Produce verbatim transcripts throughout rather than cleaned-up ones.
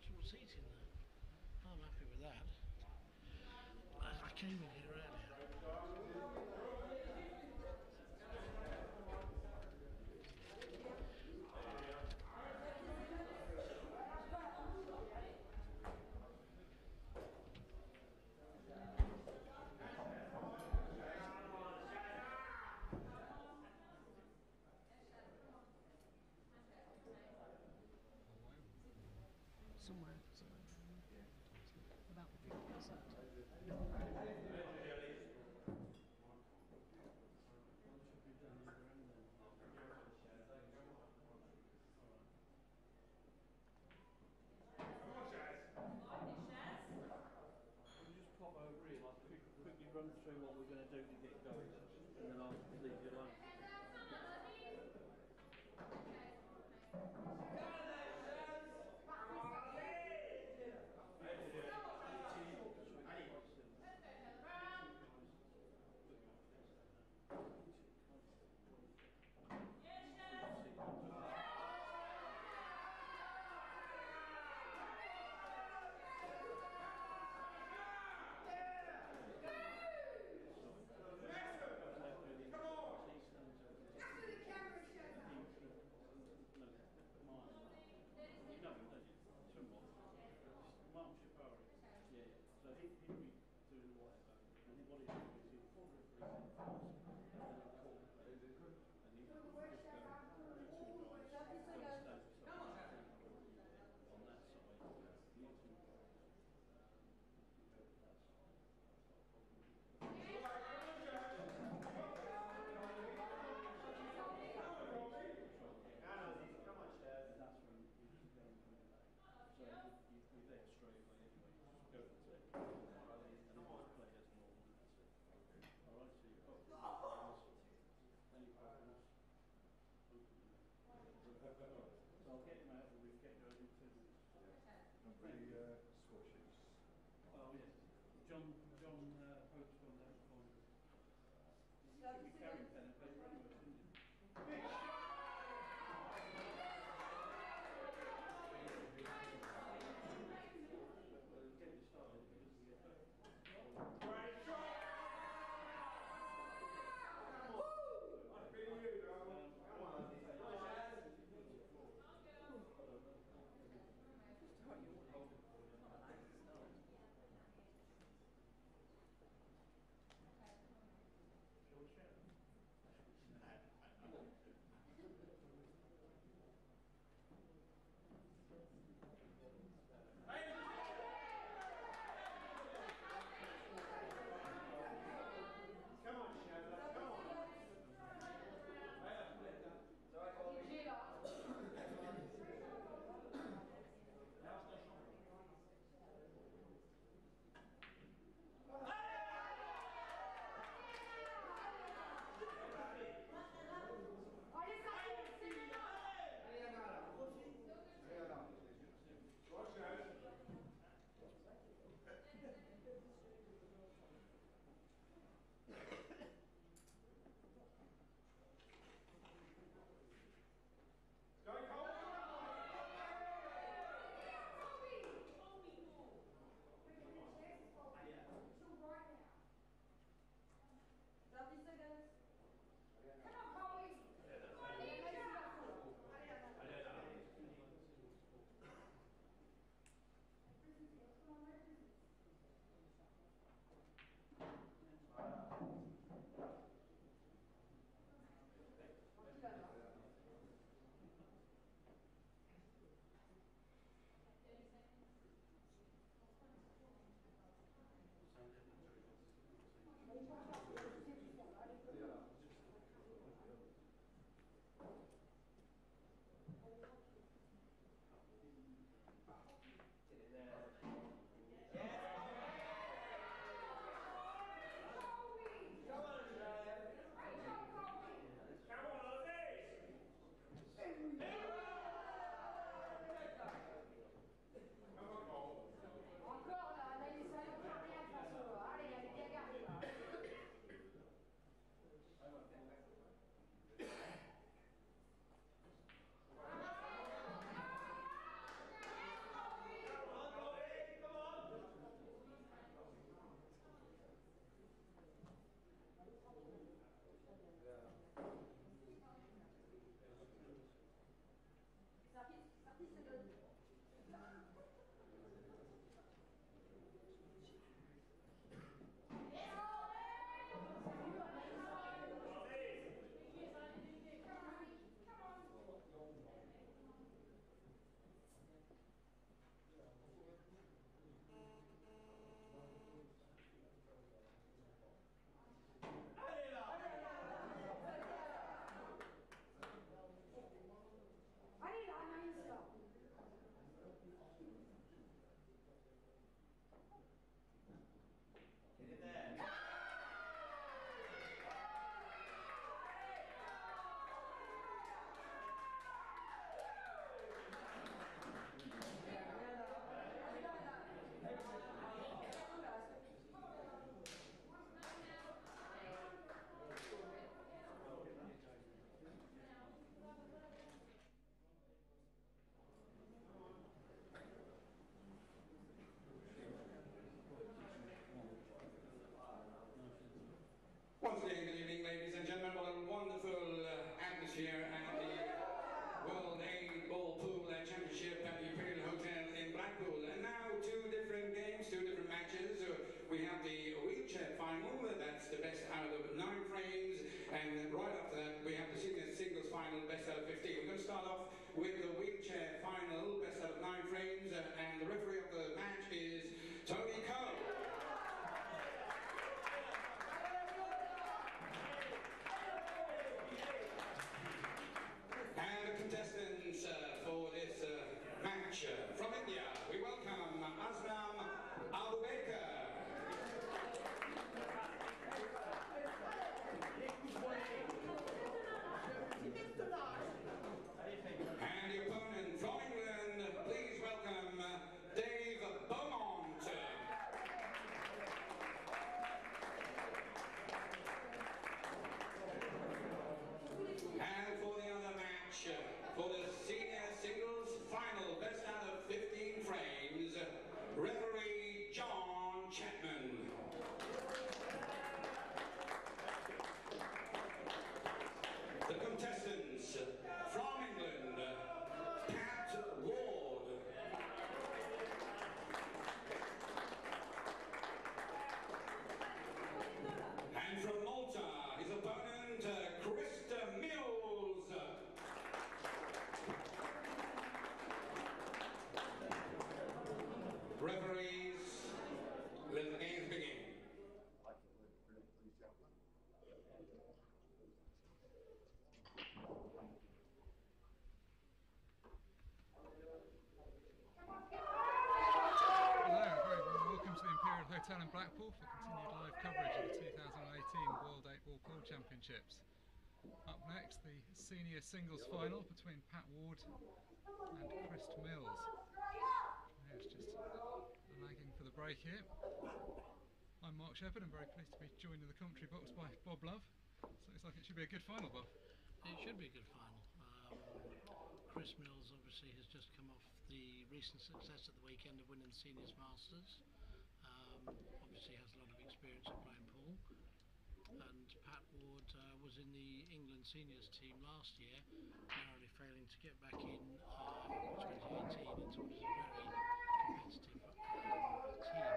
comfortable seating there. I'm happy with that. I, I came in here earlier. Somewhere, somewhere. About fifty percent. Just pop over here, I'll quick, quickly run through what we're going to do to get going, and then I'll leave you alone. John, John uh, Pope's on that phone. You should be carrying pen and paper anyway, shouldn't you? Get you started because you get back. Right, shot! Woo! I feel you, um, come on. Hotel in Blackpool for continued live coverage of the two thousand eighteen World eight Ball Pool Championships. Up next, the senior singles final between Pat Ward and Christ Mills. Yeah, it's just lagging for the break here. I'm Mark Shepherd, I'm very pleased to be joined in the commentary box by Bob Love. So it looks like it should be a good final, Bob. It should be a good final. Um, Chris Mills obviously has just come off the recent success at the weekend of winning the Seniors Masters. Um, obviously has a lot of experience of playing pool. And Pat Ward uh, was in the England Seniors team last year, narrowly failing to get back in uh, twenty eighteen into what is a very competitive um, team.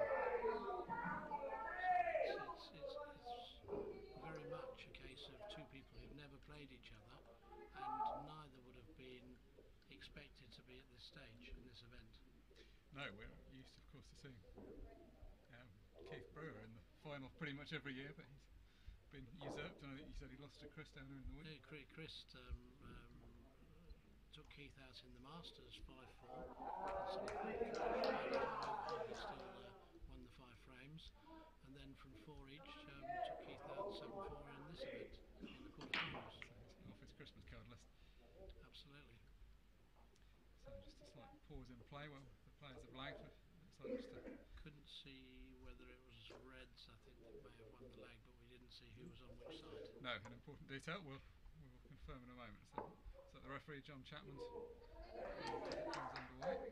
So it's, it's, it's, it's very much a case of two people who've never played each other, and neither would have been expected to be at this stage in this event. No, we're used, of course, to seeing um, Keith Brewer in the final pretty much every year, but he's been usurped, and I think you said he lost to Chris down there in the week. Yeah, Chris um, um, took Keith out in the Masters five four. He still uh, won the five frames, and then from four each um, took Keith out seven four in this event in the quarterfinals. So he's off his Christmas card list. Absolutely. So just a slight pause in play while the players have lagged. Looks like just a Couldn't see whether it was Reds, I think, that may have won the leg, but we didn't see who was on which side. No, an important detail. We'll we will confirm in a moment. So, so the referee John Chapman's comes underway.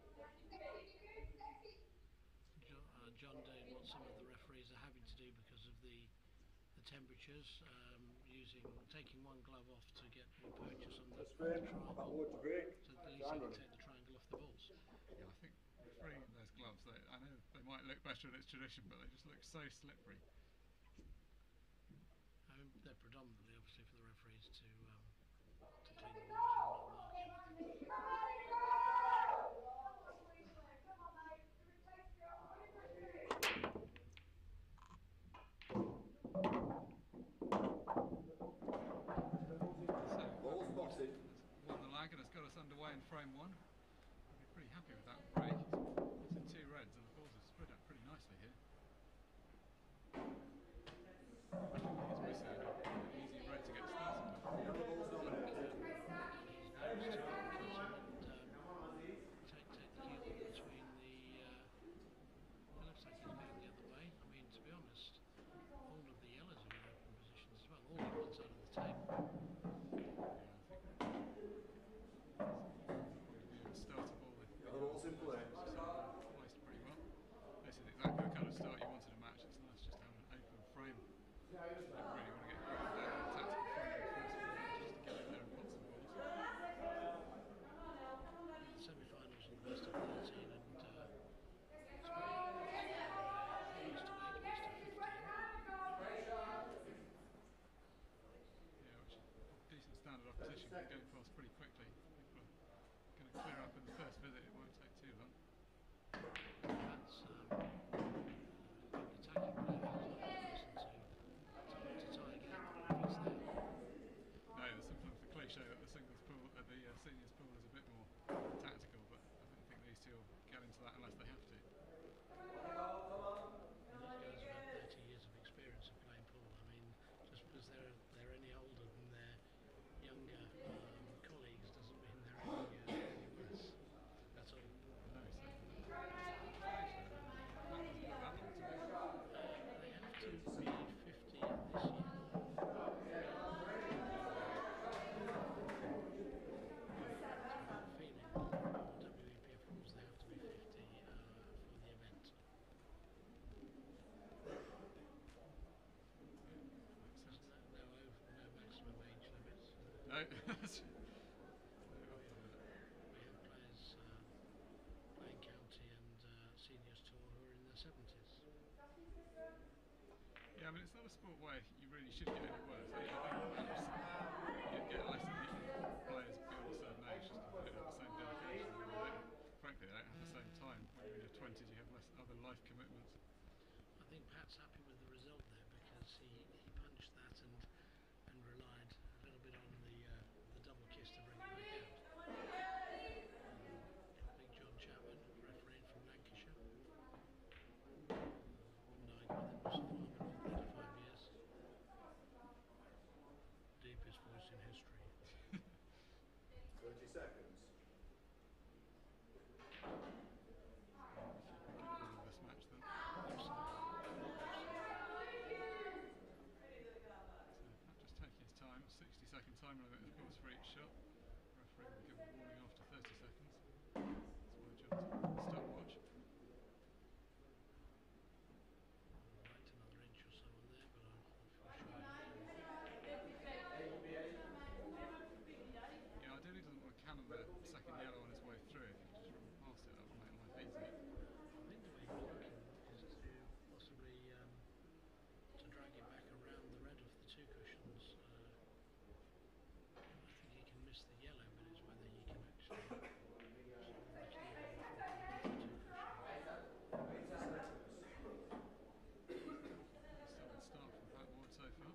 John, uh, John doing what some of the referees are having to do because of the the temperatures, um, using taking one glove off to get the purchase on the, on the triangle, so at least he can take the triangle off the balls. Yeah, I think refereeing those gloves, they, I know they might look better in its tradition, but they just look so slippery. I mean, they're predominantly, obviously, for the referees to um, to clean the balls and not mark anything. So, won the lag and has got us underway in frame one. I'll be pretty happy with that break. It's in two reds and the balls are spread out pretty nicely here. He's missing an easy red to get started with. Take, take the cue between the. Uh, it looks like he's going the other way. I mean, to be honest, all of the yellows are in open positions as well, all on one side of the table. Start of all the placed pretty well. This is exactly the kind of start you wanted a match. It's nice just to have an open frame. You don't really want to get ground down on the tactical frame just to get in there and put some balls. The semi-finals are the best of thirteen, and uh, it's very best of eight, best of fifteen. Yeah, which is decent standard opposition, but going past pretty quickly. People are going to clear up in the first visit, it won't take too long. That's um, uh, attacking player has not person to, to, to tie a game if it's there. No, there's sometimes the cliche that the singles pool, uh, the uh, seniors pool is a bit more tactical, but I don't think these two will get into that unless they have to. And these guys have had thirty years of experience of playing pool. I mean, just because they're they're any older than their younger um, colleagues doesn't mean they're any, uh, any worse. That's all. No, so that doesn't look that long to me. Uh, they have to be fifty this year. Feeling W E P F rules, they have to be fifty uh, for the event. There's no, no, over, no maximum age limits. No, that's We have players uh, playing county and uh, seniors tour who are in their seventies. yeah, I mean, it's not a sport where you really should get any worse. I think perhaps you'd get less elite players beyond a certain age just to put it at the same dedication. I mean, they don't, frankly, they don't have the same time. When you're in your twenties, you have less other life commitments. I think Pat's happy with the result there because he, he punched that and and relied a little bit on the uh, the double kiss to bring it back out. Um, Big John Chapman, referee from Lancashire. limit, of course, for each shot. Referee will give a warning after thirty seconds. It's my job to stopwatch. I'd liked another inch or so on there, but I, I feel sure. Yeah, ideally doesn't want to cannon the second yellow on his way through. If he just run past it, that would make life easy. I think the way he's looking is to possibly um, to drag it back around the red of the two cushions. Uh, I think he can miss the yellow, but it's whether he can actually sort of reach the yellow before he hits the two cushions. Still good start from Pat Ward so far.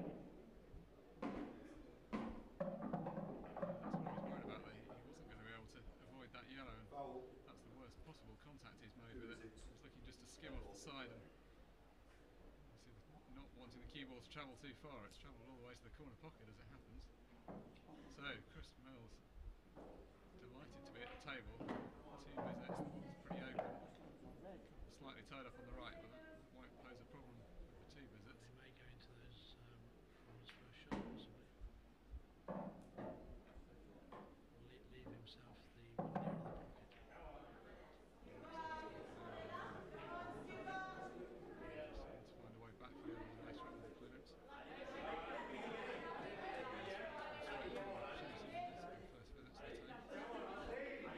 That's what he was worried about. That he wasn't going to be able to avoid that yellow, and that's the worst possible contact he's made with it. He's looking just to skim off the side, and obviously not wanting the cue ball to travel too far. It's travelled all the way to the corner pocket as it happens. So Chris Mills delighted to be at the table. Two visits, it's pretty open. Slightly tied up on the right, but that won't pose a problem with the two visits. They may go into those um, from his first shot, possibly. Le- leave himself the one near the pocket. Let's find a way back for the others later on in the clearance. First visits to the table.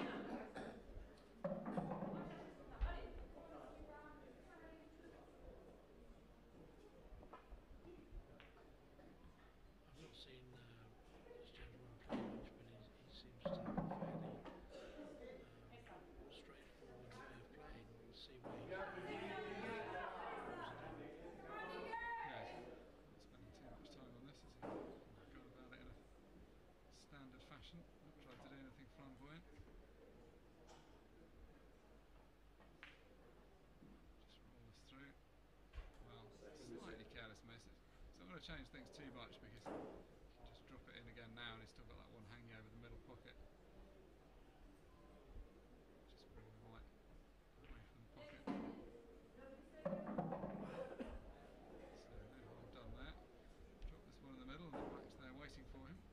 I've not seen uh, this gentleman play much, but he's, he seems to have a fairly um, straightforward way of playing. We'll see where he's going. Yeah, not spending too much time on this. Has he gone about it in a standard fashion? Not tried to do anything flamboyant. Just roll this through. Well, slightly careless miss. It's not going to change things too much because you can just drop it in again now, and he's still got that one hanging over the middle pocket. Just bring the white away from the pocket. So no harm done there. Drop this one in the middle, and the black's there waiting for him.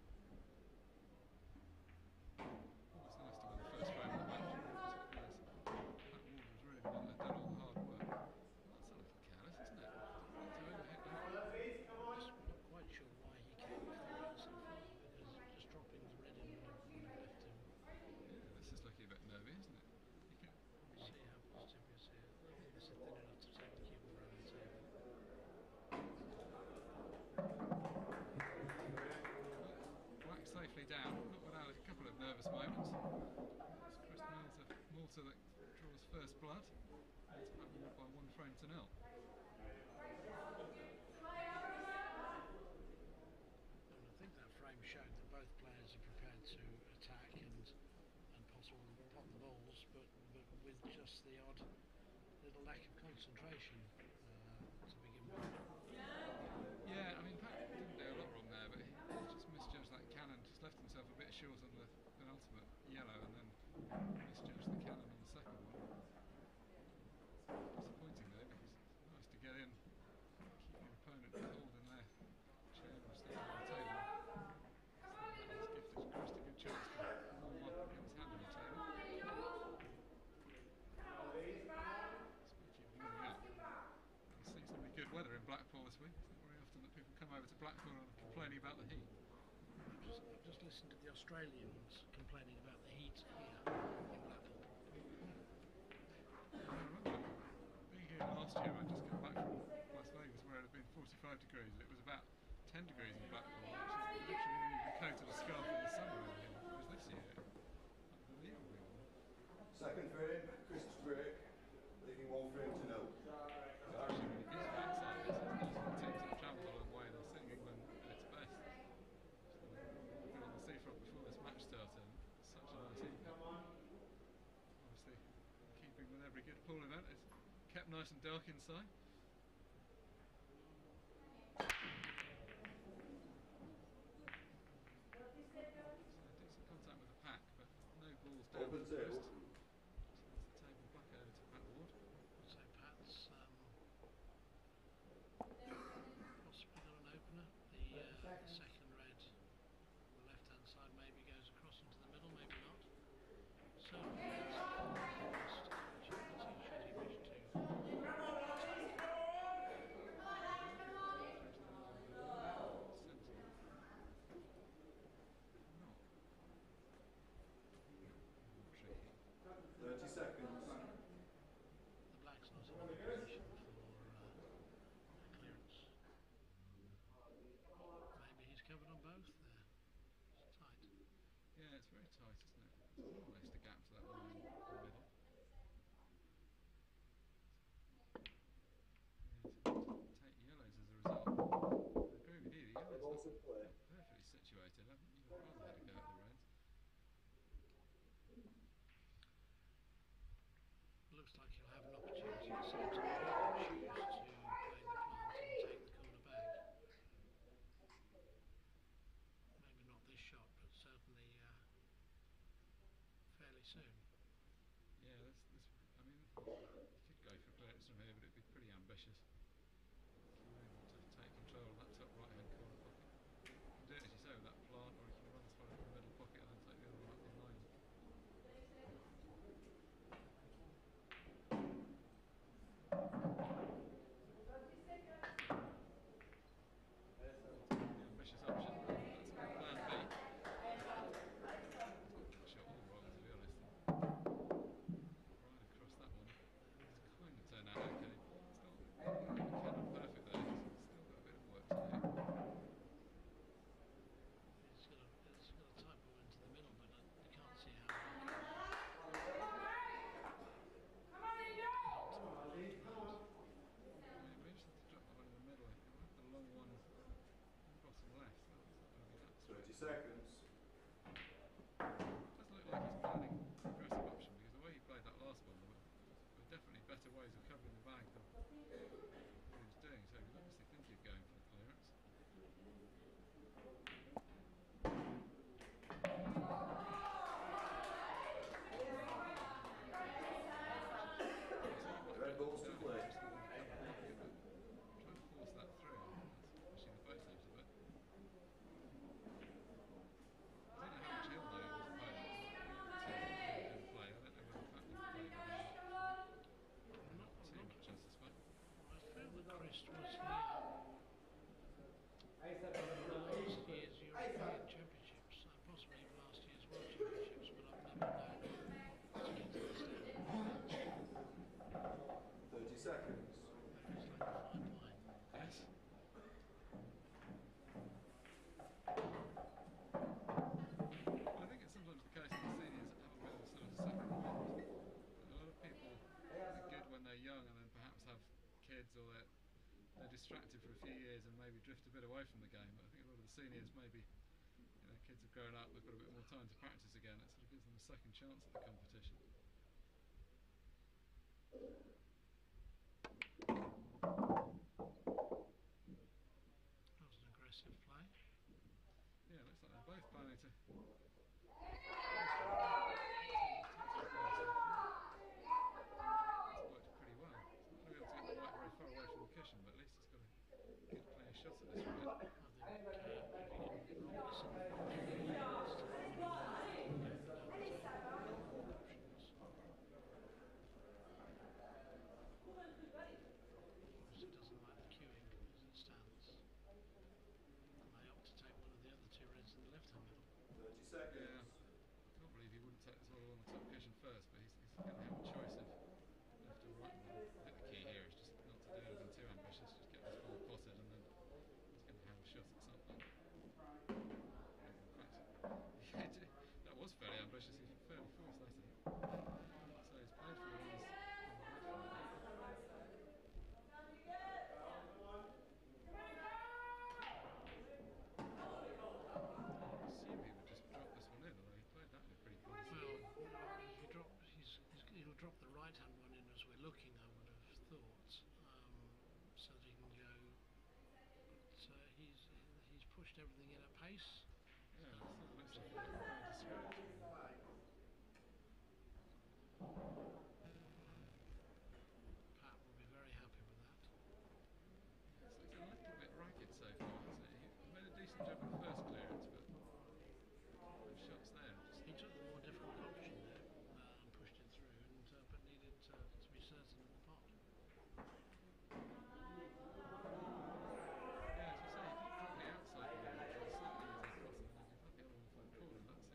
Always nice to win the first frame of the match. Pat Ward was really the one that done all the hard work. That's a little careless, isn't it? To overhit that. Just not quite sure why he came off the right so far, because just dropping the red in would have, would have left him. Yeah, this is looking a bit nervy, isn't it? You can, See how positive he is here. This is thin enough to take the cue ball around the table. Black safely down, not without a couple of nervous moments. It's Chris Mills of Malta that draws first blood. It's Pat Ward by one frame to nil. And I think that frame showed that both players are prepared to attack and and possibly pot the balls, but, but with just the odd little lack of concentration uh, to begin with. Yeah, I mean, Pat didn't do a lot wrong there, but he just misjudged that cannon, just left himself a bit short on the penultimate yellow, and then misjudged the cannon on the second one. Disappointing though, because it's nice to get in, keep your opponent cold in their chair or standing on the table. So that has gifted Chris a good chance to warm up and get his hand on the table. Speaking of warming up, it seems to be good weather in Blackpool this week. It's not very often that people come over to Blackpool and are complaining about the heat. I've just, I've just listened to the Australians complaining about the heat here in Blackpool. I remember being here last year. I just come back from Las Vegas where it had been forty-five degrees. It was about ten degrees in Blackpool, which is literally a coat and a scarf in the summer over here. Whereas this year, unbelievably warm. Second frame, Chris break, leaving one frame to nil. It's actually really beautiful outside. It's nice for the teams that have travelled a long way. They're seeing England at its best. We've been on the seafront before this match started. It's such a nice evening. Obviously, in keeping with every good pool event, it's kept nice and dark inside. So decent contact with the pack, but no balls down Open for table. Just hands the table back over to Pat Ward. So Pat's um, possibly got an opener. The, uh, the second red Yeah, it's very tight, isn't it? There's almost a gap to that line in the middle. Take yellows as a result. I agree with you, the yellows Balls are in play. perfectly situated. I think you'd rather had a go at the reds. Looks like he'll have an opportunity at some time to choose to play the plant and take the corner bag. Maybe not this shot, but certainly uh, fairly soon. Yeah, this, this, I mean, you could go for clearance from here, but it'd be pretty ambitious. If you're able to take control of that top right hand corner pocket. You can do it, as you say, with that plant, or you can run this one in the middle pocket and then take the other one up behind. The ambitious option. That's my plan B. Shot all wrong, to be honest. Right across that one. It's kind of turned out okay. It's not kind of perfect though. It's still got a bit of work to do. He's got a, he's got a tight ball into the middle, but uh, you can't see how. I mean, it'd be interesting to drop that one in the middle. It might have the long one in the bottom left. That's not going to be that straight. Thirty seconds. It does look like he's planning the aggressive option because the way he played that last one, there were, there were definitely better ways of covering the bag than what he was doing. So he was obviously thinking of going for the clearance. Red balls to play. Trying to force that through. That's pushing the boat out a bit. I don't know how much he'll know as a player to play. I don't know whether Pat will play with him or not. Not too much, I suspect. I feel that Chris was here last year's European Championships, uh, possibly even last year's World Championships, but I've never known to get to this level. Thirty seconds. It's like a fine wine. Yes. I think it's sometimes the case that the seniors have a bit of a sort of second wind. A lot of people are good when they're young and then perhaps have kids or they're, they're distracted for a few years and maybe drift a bit away from the game. But I think a lot of the seniors maybe, you know, kids have grown up, they've got a bit more time to practice again. It sort of gives them a second chance at the competition. That was an aggressive play. Yeah, looks like they're both planning to. It's worked pretty well. It's not going to be able to get the white very far away from the cushion, but at least it's got a good clear shot at this from it. I think uh, if he can roll this in the Obviously doesn't like the queuing as it stands. And they opt to take one of the other two reds in the left-hand middle. Thirty seconds. Yeah, I can't believe he wouldn't take this all along the top cushion first, but he's, he's going to have a choice of left or right. I think the key here is just not to do anything too ambitious, just get this ball potted and then he's going to have a shot at something. In fact, that was fairly ambitious, he fairly forced that, I think. So he's played for the runs on the left. I assume he would just drop this one in, although he played that in a pretty promising Well, way. he drop, he's, he's, he'll drop the right-hand one in as we're looking, I would have thought, um, so that he can go. But uh, he's he's pushed everything in at pace. Yeah, it sort of looks like a bit more discouraged. Pat will be very happy with that. It's looked a little bit ragged so far, hasn't it? He made a decent job of the first clearance, but no shots there. Just He took the more difficult option there uh, and pushed it through, and uh, but needed uh, to be certain of the pot. Yeah, as you say, you can't drop the outside there. It's slightly easier crossing than if you put the other one for the corner. That's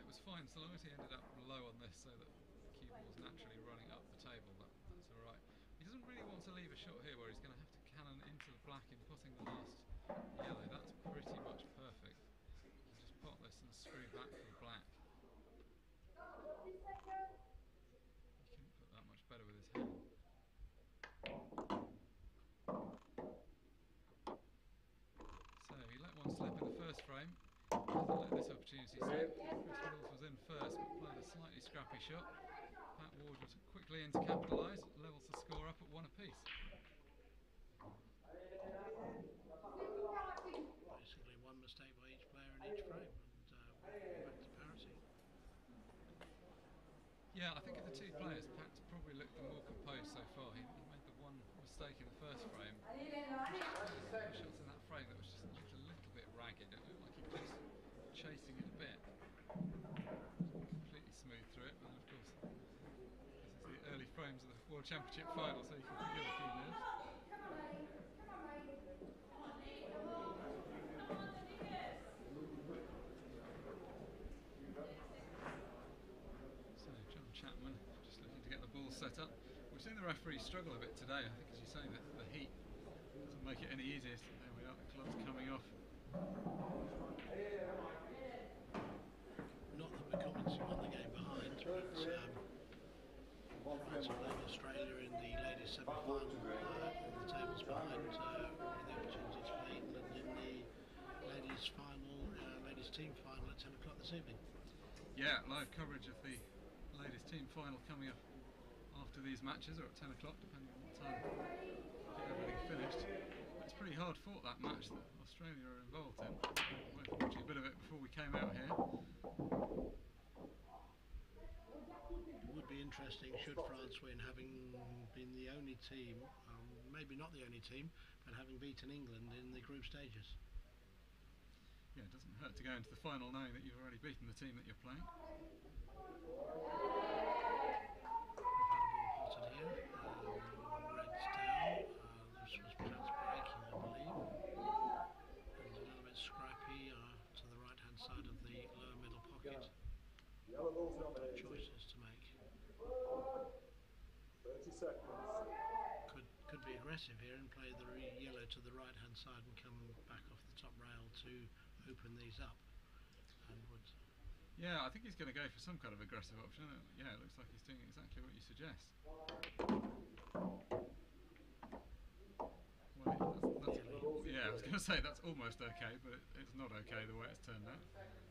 weight was fine, so long as he ended up low on this so that the cue ball was naturally running up the table, that, that's alright. He doesn't really want to leave a shot here where he's going to have to cannon into the black in putting the last yellow. That's pretty much perfect. You just pot this and screw back for the black. He couldn't put that much better with his hand. So he let one slip in the first frame. Doesn't let this opportunity slip. Chris Mills was in first but played a slightly scrappy shot. Pat Ward was quickly in to capitalise, levels the score up at one apiece. Basically one mistake by each player in each frame, and uh, back to parity. Yeah, I think of the two players, Pat's probably looked the more composed so far. He, he made the one mistake in the first frame. The shots in that frame that was just, just a little bit ragged. It looked like he was just chasing it a bit. Completely smooth through it, but of course this is the early frames of the World Championship final, so you can forgive a few nerves. So John Chapman just looking to get the ball set up. We've seen the referee struggle a bit today. I think, as you say, that the heat doesn't make it any easier. So there we are, the club's coming off. Not that we're commenting on the game behind, but um, France have played Australia in the ladies semi-final uh, on the tables behind, uh, with the opportunity to play England in the ladies final, uh, ladies team final at ten o'clock this evening. Yeah, live coverage of the ladies team final coming up after these matches, or at ten o'clock, depending on what time we get everything finished. It's pretty hard fought, that match that Australia are involved in. We were watching a bit of it before we came out here. It would be interesting should France win, having been the only team, um, maybe not the only team, but having beaten England in the group stages. Yeah, it doesn't hurt to go into the final knowing that you've already beaten the team that you're playing. Choices to make. thirty seconds. Could could be aggressive here and play the re yellow to the right hand side and come back off the top rail to open these up. And would. Yeah, I think he's going to go for some kind of aggressive option. Yeah, it looks like he's doing exactly what you suggest. Well, that's, that's, yeah, I was going to say that's almost okay, but it, it's not okay the way it's turned out.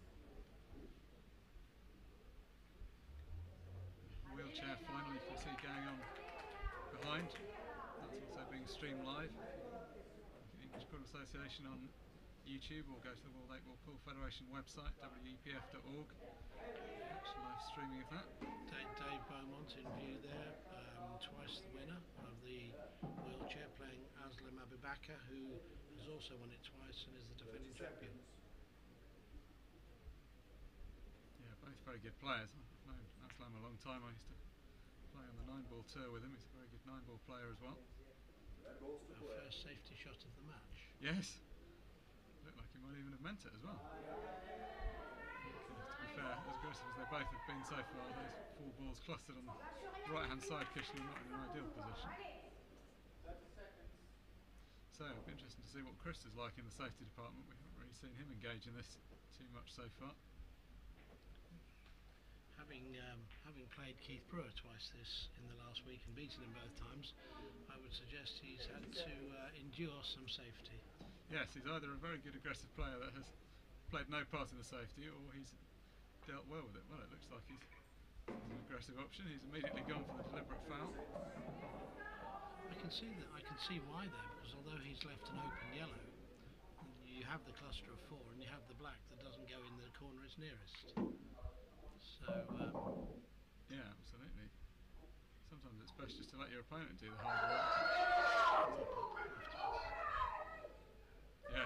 Wheelchair final you can see going on behind. That's also being streamed live. The English Pool Association on YouTube, or go to the World eight Ball Pool Federation website, w e p f dot org. Watch live streaming of that. Dave, Dave Beaumont in view there, um, twice the winner of the wheelchair, playing Aslam Abubakar, who has also won it twice and is the defending champion. Yeah, both very good players. I've known Aslam a long time. I used to play on the nine ball tour with him. He's a very good nine ball player as well. Our first safety shot of the match. Yes. Looked like he might even have meant it as well. To be fair, as aggressive as they both have been so far, those four balls clustered on the right hand side cushion are not in an ideal position. So it'll be interesting to see what Chris is like in the safety department. We haven't really seen him engage in this too much so far. Having um, having played Keith Brewer twice this in the last week and beaten him both times, I would suggest he's had to uh, endure some safety. Yes, he's either a very good aggressive player that has played no part in the safety, or he's dealt well with it. Well, it looks like he's an aggressive option. He's immediately gone for the deliberate foul. I can see that. I can see why there, because although he's left an open yellow, you have the cluster of four, and you have the black that doesn't go in the corner it's nearest. So, um, yeah, absolutely. Sometimes it's best just to let your opponent do the hard work. Yes.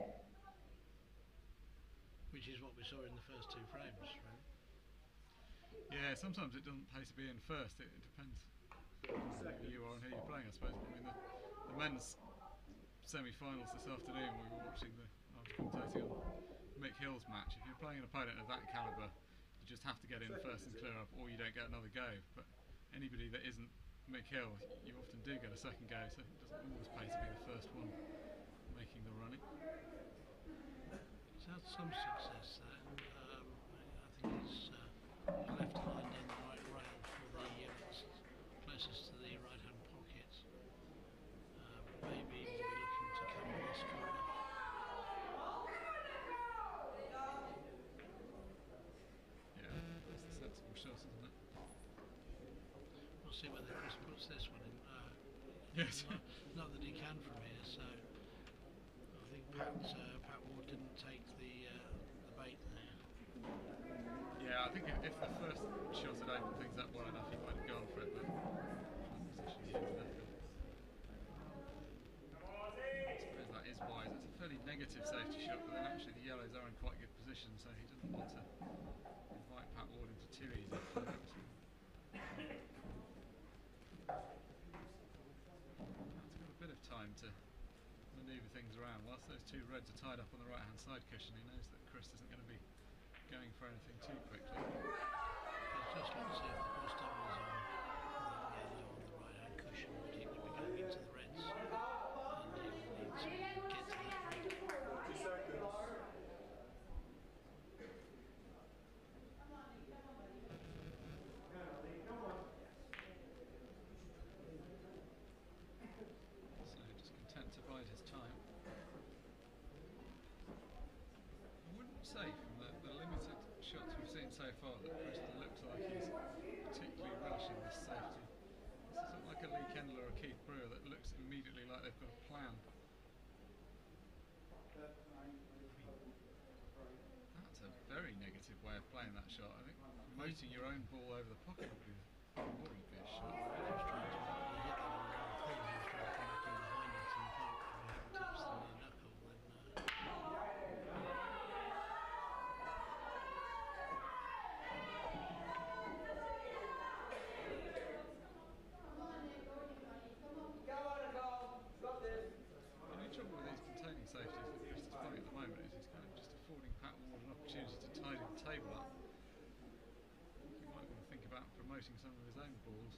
Which is what we saw in the first two frames, right? Yeah, sometimes it doesn't pay to be in first. It, it depends on who you are and who you're playing, I suppose. I mean, the, the men's semi-finals this afternoon, we were watching the. I was commentating on Mick Hill's match. If you're playing an opponent of that calibre, you just have to get in first and clear up, or you don't get another go. But anybody that isn't Mick Hill, you often do get a second go, so it doesn't always pay to be the first one making the running. He's had some success there. Um, I think he's uh, left line down the right rail for the units closest to the right hand pocket. Um, maybe we'll be looking to come in this corner. Yeah, that's the sensible shot, isn't it? We'll see whether Chris puts this one in. Uh, Yes. not, not that he can from here, so I think Pat, uh, Pat Ward didn't take the, uh, the bait there. Yeah, I think if, if the first shot had opened things up well enough, he might have gone for it, but the position he ended up in. I suppose that is wise. It's a fairly negative safety shot, but then actually the yellows are in quite good position, so he doesn't want to invite Pat Ward into too easy. Time to manoeuvre things around. Whilst those two reds are tied up on the right hand side cushion, he knows that Chris isn't going to be going for anything too quickly. I'd just like to see if the cross double is on the yellow on the right hand cushion, but he would be going into the reds, and he would need to get to that red. Forty seconds. Say from the, the limited shots we've seen so far that Chris looks like he's particularly relishing this safety. This isn't like a Lee Kendall or a Keith Brewer that looks immediately like they've got a plan. That's a very negative way of playing that shot. I think promoting your own ball over the pocket would be a more obvious shot. He was trying to he hit that on the wrong thing. He was trying to come back in behind it and hope if he hadn't touched the knee knuckle, then uh, table up. He might want to think about promoting some of his own balls.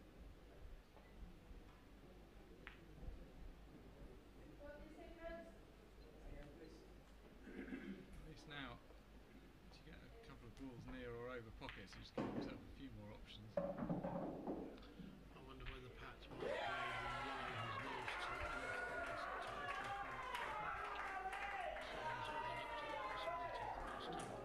At least now, to get a couple of balls near or over pockets, he's got himself a few more options. I wonder whether Pat might play the yellow his nose to the left, the rest tied from front. So he's holding up to the possibility of the cross double.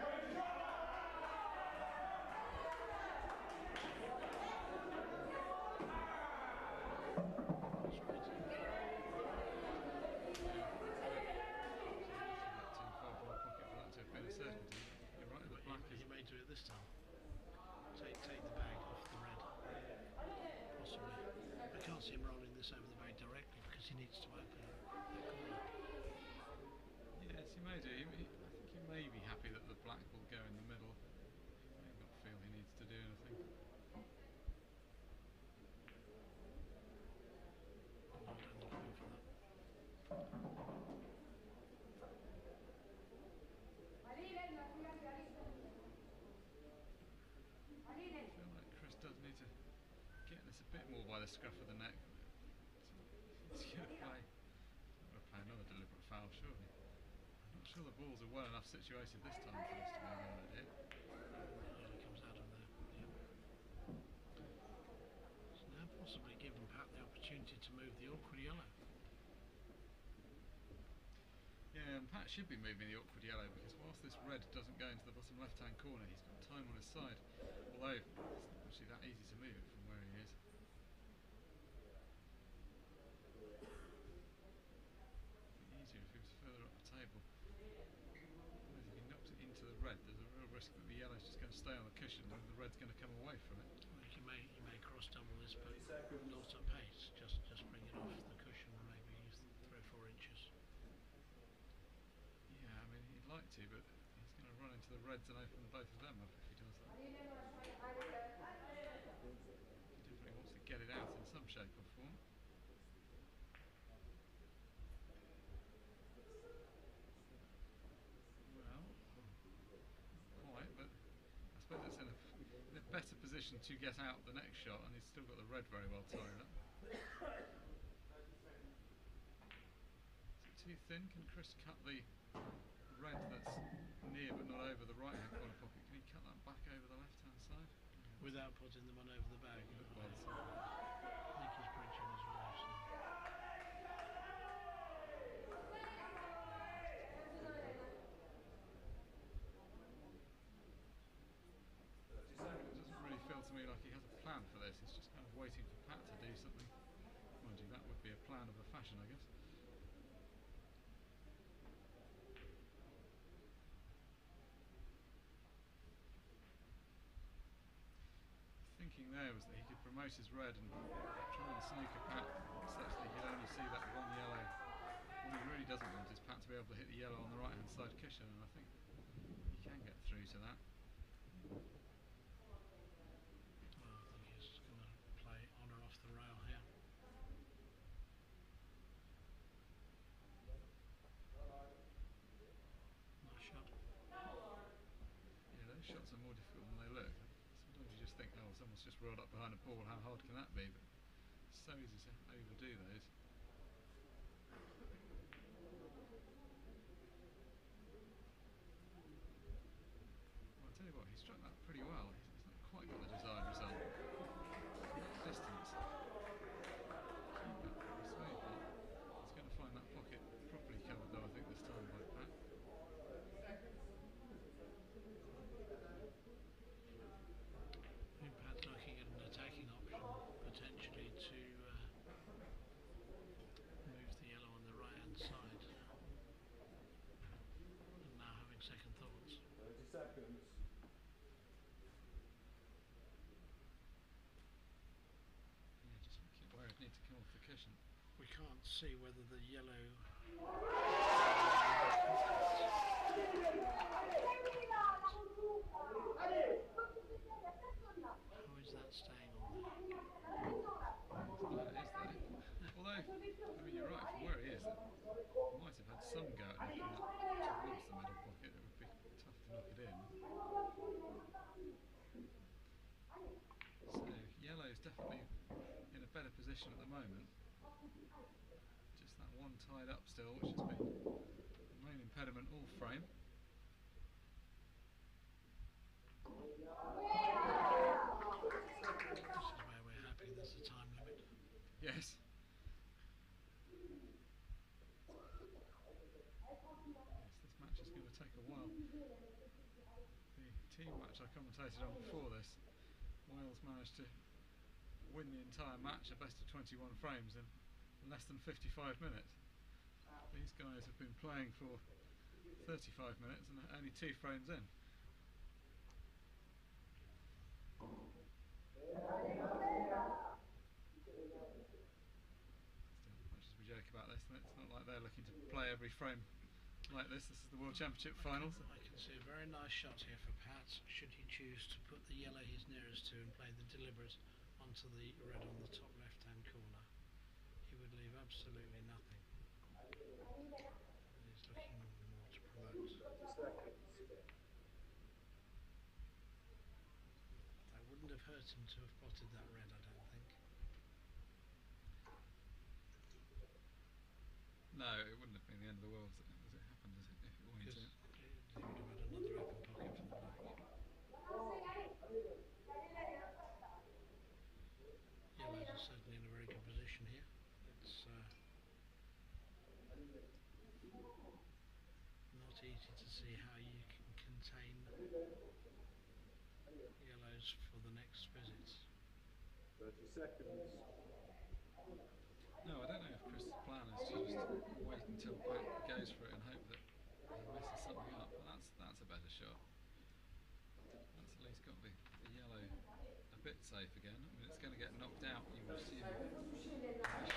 This time, take take the bag off the red, possibly. I can't see him rolling this over the bag directly because he needs to open that corner. Yes, he may do. He, he, I think he may be happy that the black will go in the middle. He may not feel he needs to do anything. No, I don't think he'll go for that. More by the scruff of the neck. He's going to play. He's going to play another deliberate foul, surely. I'm not sure the balls are well enough situated this time for this to be a good idea. Nearly comes out of there. Yeah. So now possibly giving Pat the opportunity to move the awkward yellow. Yeah, and Pat should be moving the awkward yellow because whilst this red doesn't go into the bottom left-hand corner, he's got time on his side. Although it's not actually that easy to move it from where he is. That the yellow's just going to stay on the cushion and the red's going to come away from it. Well, you may you may cross double this, but not at pace. Just just bring it off the cushion, maybe three or four inches. Yeah, I mean he'd like to, but he's going to run into the reds and open both of them up if he does that. He definitely wants to get it out in some shape or form. position to get out the next shot, and he's still got the red very well tied up. Is it too thin? Can Chris cut the red that's near but not over the right hand corner pocket? Can he cut that back over the left hand side? Without putting them on over the bag. Look I well, think he's bridging as well. So. It doesn't really feel to me like he has a plan for this. He's just kind of waiting for Pat to do something. Mind you, that would be a plan of a fashion, I guess. Thinking there was that he could promote his red and try and sneak a Pat such that he could only see that one yellow. What he really doesn't want is Pat to be able to hit the yellow on the right hand side cushion, and I think he can get through to that. Well, I think he's going to play on or off the rail here. Nice shot. Yeah, those shots are more difficult than they look. Sometimes you just think, oh, someone's just rolled up behind a ball, how hard can that be? But it's so easy to overdo those. Well, I'll tell you what, he struck that pretty well. He's, he's not quite got the desired result. Distance. Keep that pretty smoothly. He's going to find that pocket properly covered though, I think, this time by Pat. I think Pat's looking at an attacking option potentially to uh, move the yellow on the right hand side. And now having second thoughts. thirty seconds. Yeah, just make it where it needs to come off the cushion. We can't see whether the yellow. How is that staying on there? Well, it is there. Although, I mean, you're right, from where he is, it might have had some go at knocking that towards the middle pocket. It would be tough to knock it in. So, yellow is definitely in a better position at the moment. Just that one tied up still, which has been the main impediment all frame. This is where we're happy there's a time limit. Yes. Yes, this match is going to take a while. The team match I commentated on before this, Wales managed to win the entire match, a best of twenty-one frames in less than fifty-five minutes. These guys have been playing for thirty-five minutes and are only two frames in. Still, much as we joke about this, it's not like they're looking to play every frame like this. This is the World Championship finals. I can see a very nice shot here for Pat, should he choose to put the yellow he's nearest to and play the deliberate onto the red on the top left hand corner. He would leave absolutely nothing. And he's looking more to promote. That wouldn't have hurt him to have spotted that red, I don't think. No, it wouldn't have been the end of the world as it, as it happened, as it, if it wanted Because to. he would have had another open pocket from the back. Yellows are certainly in a very good position here. It's uh, not easy to see how you can contain yellows for the next visits. thirty seconds. No, I don't know if Chris's plan is to just wait until Pat goes for it and hope that he messes something up. But that's that's a better shot. That's at least got the, the yellow a bit safe again. I mean, it's going to get knocked out, you would assume. He's going to have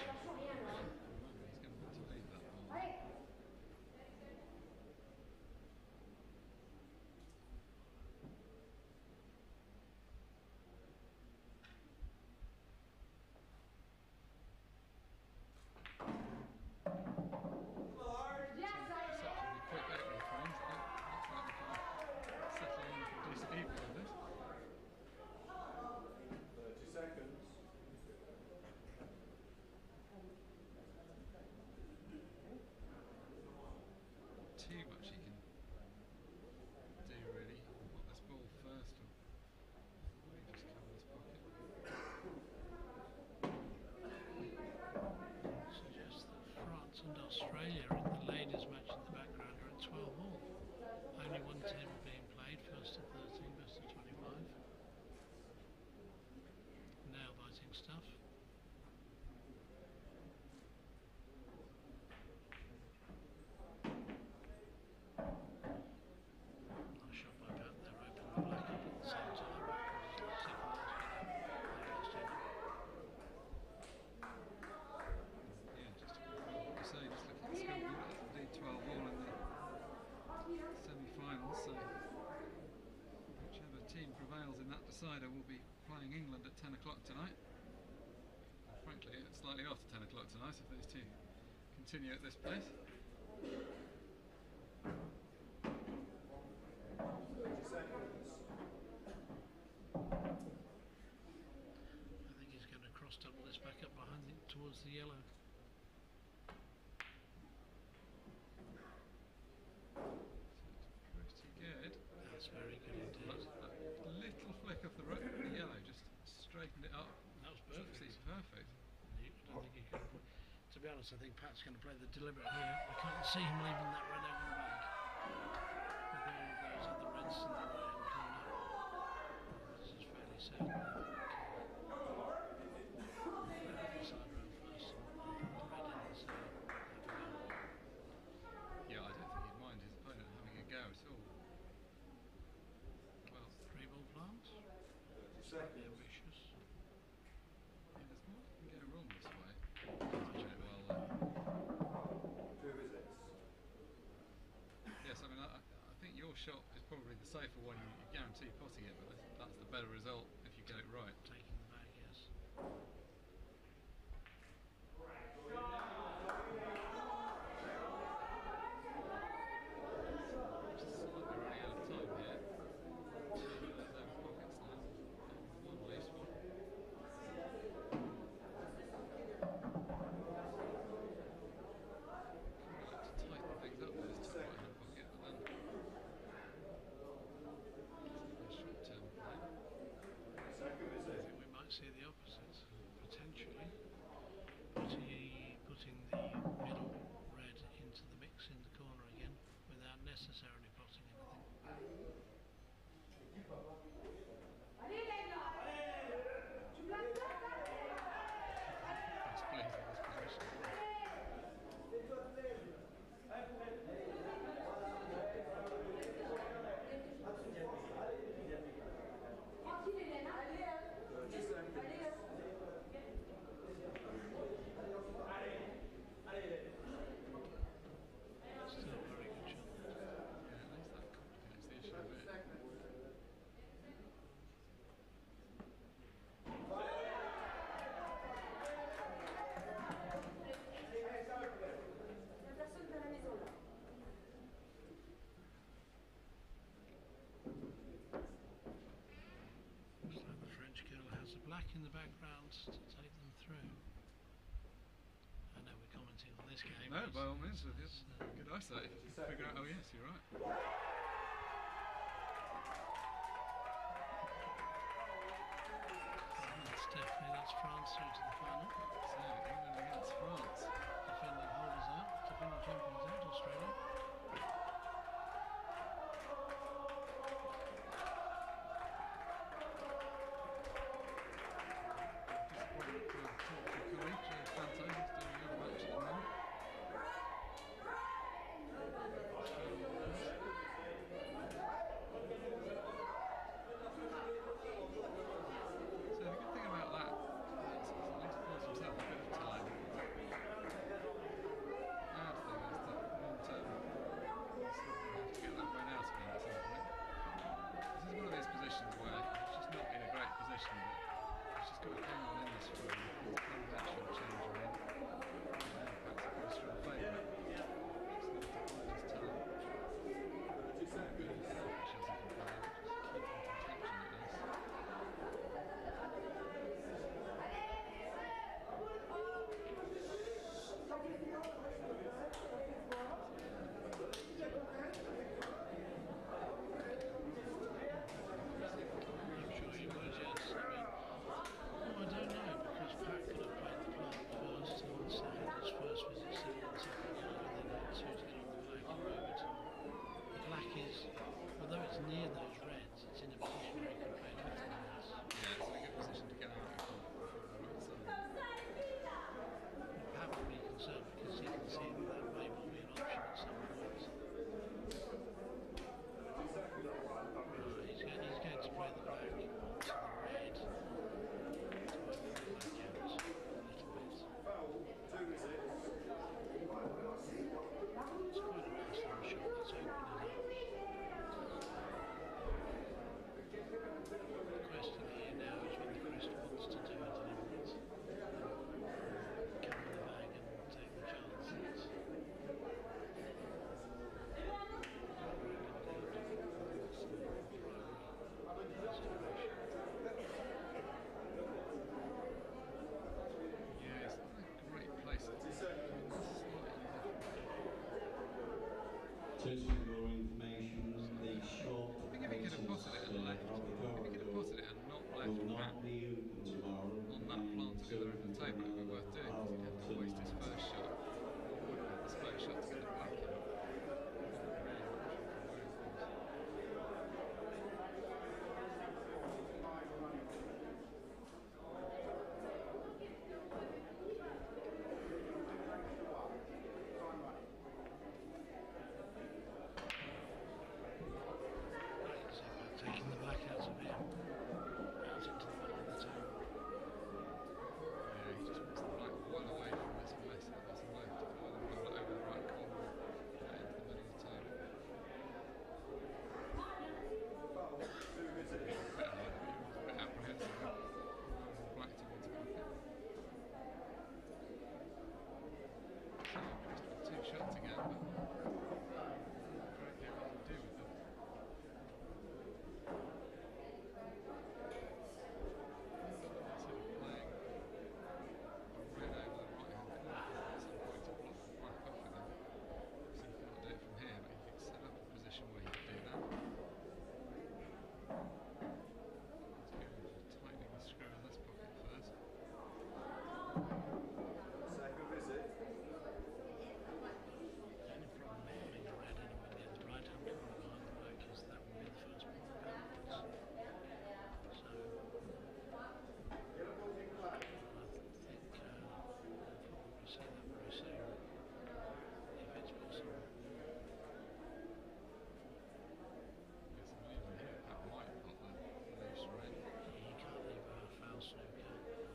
to leave that ball. Exceptionally quick opening frames. It looks like we can settle in for a decent evening of this. round table being played, first to thirteen, best of twenty-five. Nail biting stuff. Nice shot by Pat there, opened the black up at the same time. Second last yellow. Yeah, just what you say, just looking at the scoreboard, it's indeed twelve all in the semi-finals, so whichever team prevails in that decider will be playing England at ten o'clock tonight. And frankly, it's slightly after ten o'clock tonight if those two continue at this pace. I think he's going to cross double this back up behind it towards the yellow. Pretty good. That's very good indeed. That, that little flick of the, ro- the yellow just straightened it up. That was It's perfect. absolutely perfect. You- I don't think he could have put, to be honest, I think Pat's going to play the deliberate here. I can't see him leaving that red over the bank. With all of those other reds in the right hand corner. This is fairly certain. I think. Uh, side row first and the red in the center. Yeah, I don't think he'd mind his opponent having a go at all. Well, Three ball plants. Second. Ambitious. yeah, there's more that can go wrong this way. Imagine it well there. Two visits. Yes, I mean, I, I I think your shot is probably the safer one. You, you guarantee potting it, but that's, that's the better result if you get it right. Taking the bag, yes. Just like we're running out of time here. Those pockets now. One loose one. Probably like to tighten things up with this top right hand pocket, but then a short term play. Second I visit. think we might see the opposite, potentially. Putting, putting the middle red into the mix in the corner again without necessarily potting anything. Best pleased with this position. thirty seconds. Still a very good shot. Yeah, at least that complicates the issue a bit. Looks like the French girl has a black in the background to take them through. I know we're commenting on this game. No, but by all means, with it's, your uh, good eyesight. Figure out, oh yes, you're right. That's definitely, that's France through to the final. So, England against France. Defending holders out, defending champions out, Australia. Disappointment for Torquay Curry. Joe Fanto is doing the other match at the moment. Australia wins. Just for your information, the short I think if he could have potted it and uh, left, of the if he could have corridor potted it and not left will Pat not be open tomorrow. on that plant at the other end of the table, it would be worth doing because he'd have to waste his first shot. He wouldn't have the spare shot to get the black in. Taking the black out of him, out into the middle of the table. Yeah, he just wants the black well away from this mess at the bottom left. If I would roll it over the right corner, right into the middle of the table. Foul. Two visitors. Better line, but he was a bit apprehensive of rolling black towards the pocket. So, just with two shots again, but very clear what to do with them. Sort of playing a red over the right hand corner at some point to block the black off with him. So he can't do it from here, but he could set up a position where he could do that. Let's go for tightening the screw in this pocket first. Second visit. The only problem with having a red anywhere near the right hand corner behind the black is that will be the first one backwards. So I think uh, we'll probably see that very soon, if it's possible. Yes, I mean, even here, Pat might pot the loose red. He can't leave a foul snooker.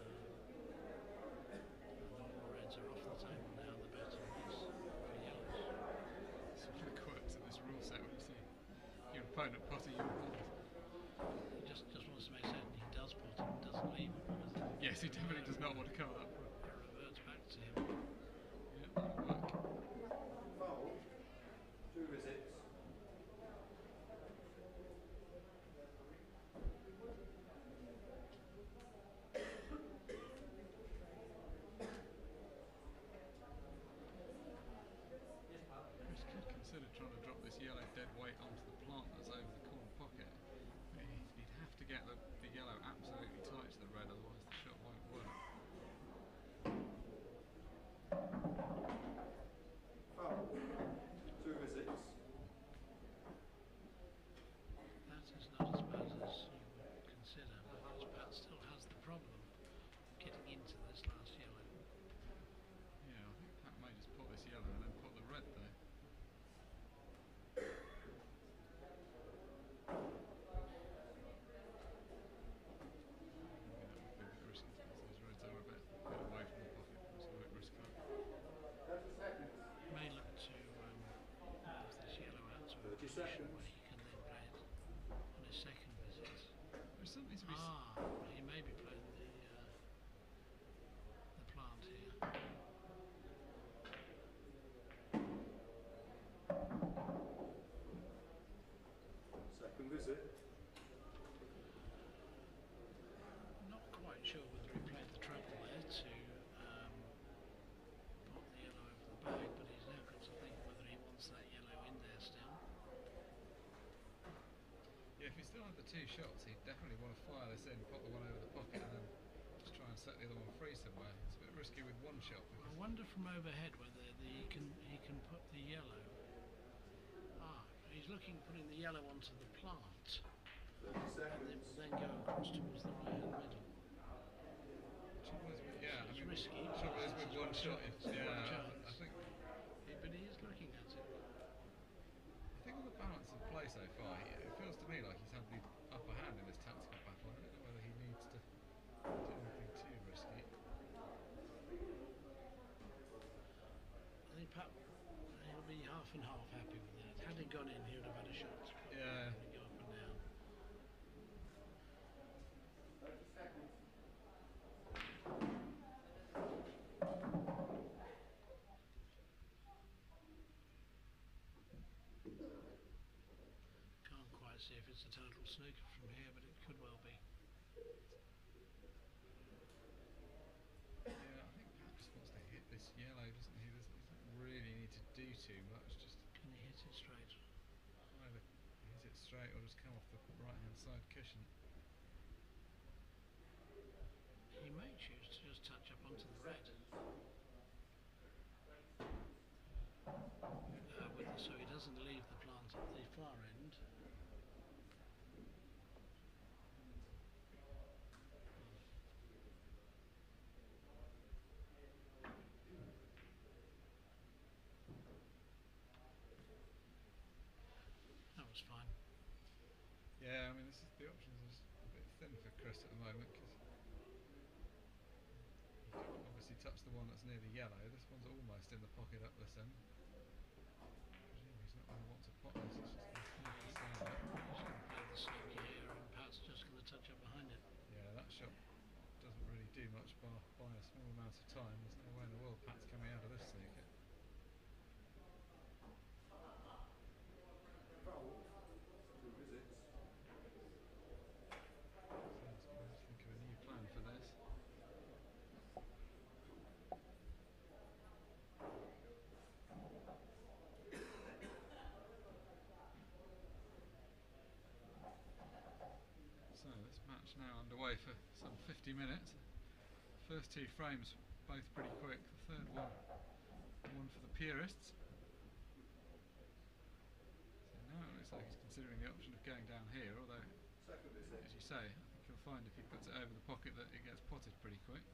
Um, the more reds are off the table now, the better it is for yellows. It's one of the quirks of this rule set when you see your opponent potting your pot. He just, just wants to make certain he does pot and doesn't leave it because then Yes, he definitely does not want to cover that pot. it reverts back to him. Yeah, that'll work. Foul. Two visits. Chris could consider trying to drop this yellow dead weight onto the plant that's over the corner pocket. But he'd, he'd have to get the, the yellow absolutely tight to the red, otherwise the shot won't work. Foul. Two visits. That is not as bad as you would consider because Pat still has the problem of getting into this last yellow. Yeah, I think Pat may just pot this yellow and then pot the red though. Yeah, that would be a bit risky because those reds are a bit, bit away from the pocket. It's a bit risky. May look to um, move this yellow out to a Thirty position seconds. where he can then play it on his second visit. There's something to be. s- Ah, he may be playing the uh, the plant here. Second visit. Not quite sure whether he played the treble there to um, put the yellow over the bag, but he's now got to think whether he wants that yellow in there still. Yeah, if he still had the two shots, he'd definitely want to fire this in, put the one over the pocket, and then just try and set the other one free somewhere. It's a bit risky with one shot I because wonder from overhead whether the, he can he can put the yellow. Ah, he's looking putting the yellow onto the plant, Thirty and then, seconds. then go across towards the right hand middle. trouble is with, yeah, I It's mean, risky. trouble is with It's one one shot. chance. It's, It's yeah, one I, chance. I think Yeah, but he is looking at it. I think on the balance of play so far, he, it feels to me like he's had the upper hand in this tactical battle. I don't know whether he needs to do anything too risky. I think Pat he'll be half and half happy with that. Had he gone in, he would have had a shot. Yeah. Go up and down. Can't quite see if it's a total snooker from here, but it could well be. Yeah, I think Pat just wants to hit this yellow, doesn't he? Doesn't, he doesn't really need to do too much. Just Can he hit it straight? eight will just come off the right hand side cushion. He may choose to just touch up onto the red. Uh, with the, so he doesn't leave the plant at the far end. That was fine. Yeah, I mean, this is, the options are just a bit thin for Chris at the moment because he can't obviously touch the one that's near the yellow. This one's almost in the pocket up this end. Presume he's not going to want to pot this, it's just going to sneak aside it. He's going to play the snooky here, and Pat's just going to touch up behind it. Yeah, that shot doesn't really do much by, by a small amount of time. There's no way in the world Pat's coming out of this snooker. Foul. Two visits. So he's going to have to think of a new plan for this. So this match now underway for some fifty minutes. First two frames both pretty quick. The third one, one for the purists. So now it looks like he's considering the option of going down here, although, Second visit. as you say, I think he'll find if he puts it over the pocket that it gets potted pretty quick.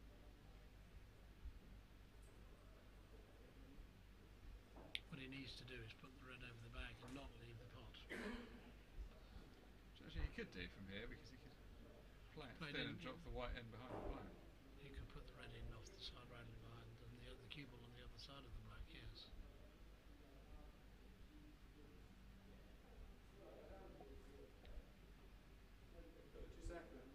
What he needs to do is put the red over the bag and not leave the pot. Which actually he could do from here because he could play it Play it thin in, and drop the white end behind the black. He could put the red in off the side rattling behind and the, the cue ball on the other side of the black, yes. Thirty seconds.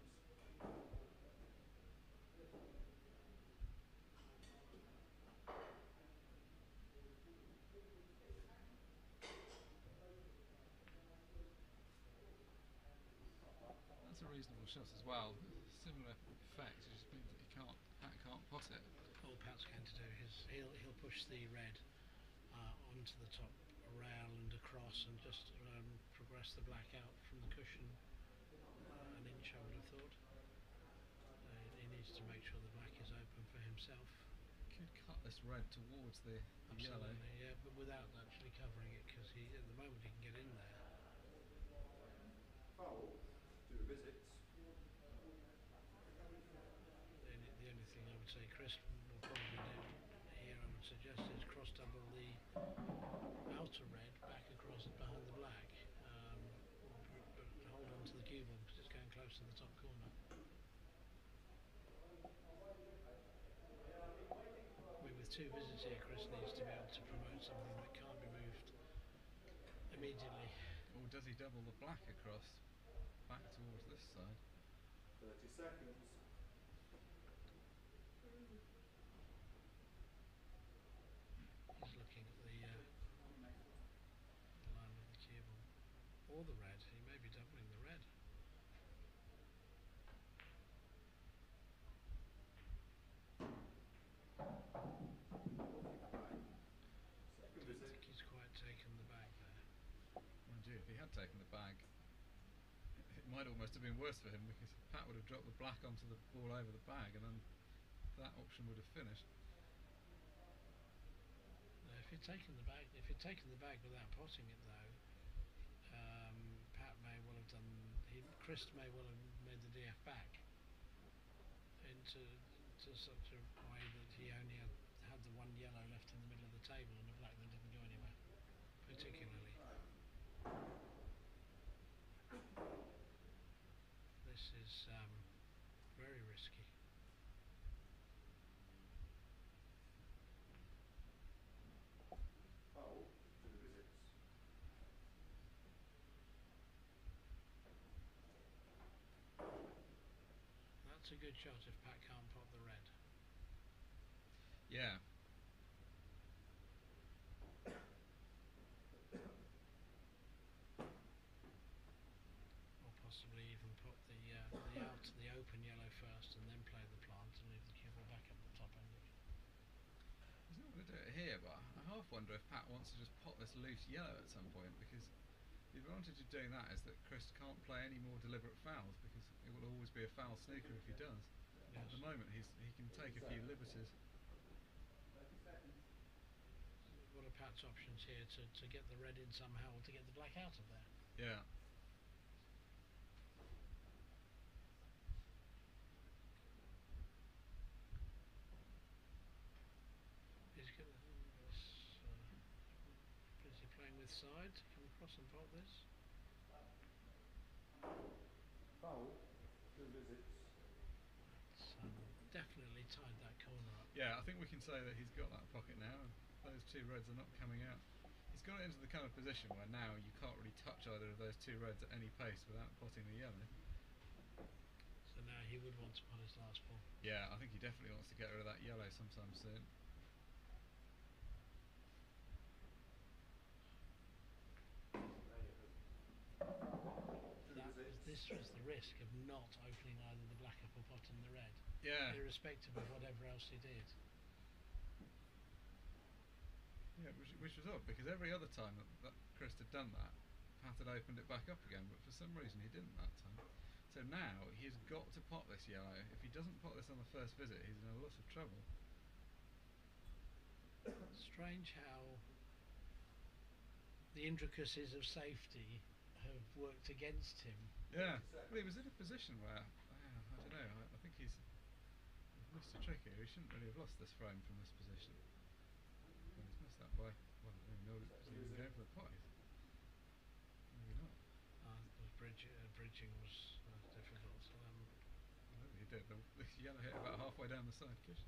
That's a reasonable shot as well. Similar effect, it just means that he can't, Pat can't pot it. All Pat's going to do is he'll he'll push the red uh, onto the top rail and across and just um, progress the black out from the cushion uh, an inch, I would have thought. Uh, he needs to make sure the black is open for himself. Could cut this red towards the, the yellow. Absolutely, yeah, but without actually covering it because he at the moment he can get in there. Foul. Two visits. The only, the only thing I would say Chris will probably do here, I would suggest, is cross double the outer red back across behind the black, um, but hold on to the cue ball because it's going close to the top corner. I mean, with two visits here, Chris needs to be able to promote something that can't be moved immediately. Or does he double the black across back towards this side? Thirty seconds. He's looking at the, uh, the line of the cue ball. Or the red. He may be doubling the red. I Second don't visit. think he's quite taken the bag there. Mind you, if he had taken the bag, it, it might almost have been worse for him because Pat would have dropped the black onto the ball over the bag and then that option would have finished. Now, if he'd taken the bag, if he'd taken the bag without potting it though, um, Pat may well have done. He, Chris may well have made the D F back into to such a way that he only had, had the one yellow left in the middle of the table and a black that didn't go anywhere, particularly. This is um, very risky. Foul. Two visits. That's a good shot if Pat can't pot the red. Yeah. Or possibly even put the uh, the out the open yellow first and then play the plant and leave the cue ball back at the top end. He's not going to do it here, but I half wonder if Pat wants to just pot this loose yellow at some point because the advantage advantage of doing that is that Chris can't play any more deliberate fouls because it will always be a foul snooker if he does. At the moment, he's he can take a few liberties. What are Pat's options here to, to get the red in somehow or to get the black out of there? Yeah. He's going to, uh, is he playing with side to come across and pot this? Foul, two visits. It's, um, definitely tied that corner up. Yeah, I think we can say that he's got that pocket now. And those two reds are not coming out. He's got it into the kind of position where now you can't really touch either of those two reds at any pace without potting the yellow. So now he would want to pot his last ball. Yeah, I think he definitely wants to get rid of that yellow sometime soon. That was, this was the risk of not opening either the black up or potting the red, Yeah. irrespective of whatever else he did. Yeah, which, which was odd because every other time that, that Chris had done that, Pat had opened it back up again, but for some reason he didn't that time. So now he's got to pot this yellow. If he doesn't pot this on the first visit, he's in a lot of trouble. Strange how the intricacies of safety have worked against him. Yeah, well, he was in a position where, uh, I don't know, I, I think he's, he's missed a trick here. He shouldn't really have lost this frame from this position. Well, he's missed that by, well, I don't even know if he's even going for the pot. Maybe not. Uh, the bridge, uh, bridging was uh, difficult. Um, Maybe he did. The, the yellow hit about halfway down the side cushion.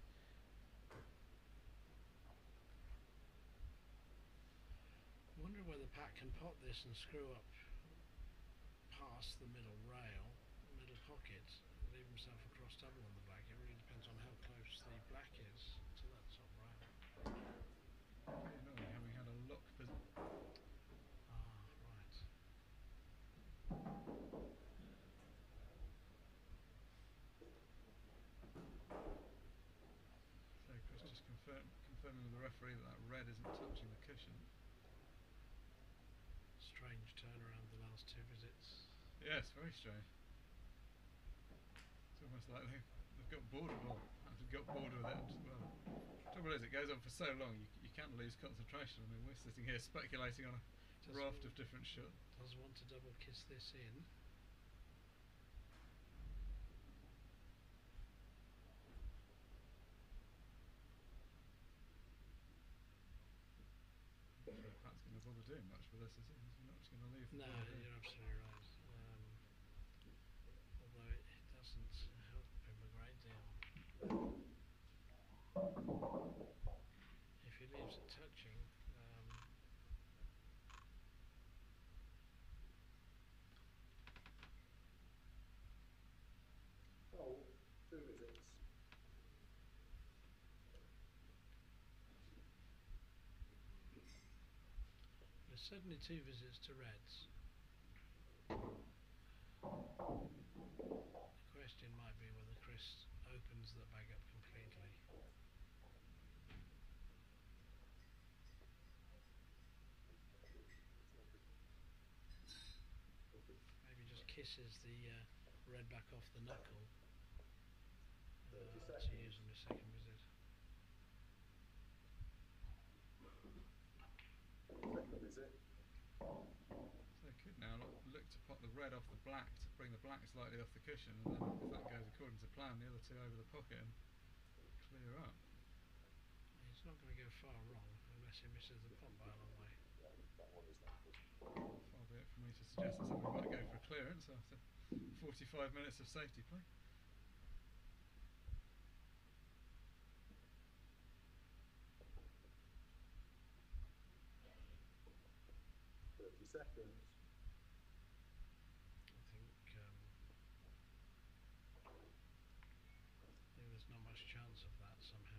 wonder whether Pat can pot this and screw up past the middle rail, middle pocket, and leave himself a cross double on the black. It really depends on how close the black is to that top rail. Really annoying having had a lock position. Ah, right. So Chris just confirm, confirming with the referee that that red isn't touching the cushion. Strange turnaround the last two visits. Yes, very strange. It's almost like they've, they've got bored of well, they've got bored with it as well. Trouble is, it goes on for so long, you, you can lose concentration. I mean, we're sitting here speculating on a Does raft want- of different shots. Does want to double kiss this in. I'm not sure if Pat's going to bother doing much with this, is he? He's not just going to leave the No, ball there. you're absolutely right. Um, although it, it doesn't help him a great deal. If he leaves it touching, um, Oh, two visits. there's certainly two visits to reds. The question might be whether Chris opens the bag up completely. Maybe just kisses the uh, red back off the knuckle uh, to use in the second visit. Second visit. So he could now look, look to pot the red off the black to bring the black slightly off the cushion, and then if that goes according to plan, the other two over the pocket and clear up. He's not going to go far wrong unless he misses the pot by a long way. Far be it from me to suggest that somebody might go for a clearance after forty-five minutes of safety play. Thirty seconds. I think, um, I think there's not much chance of that somehow.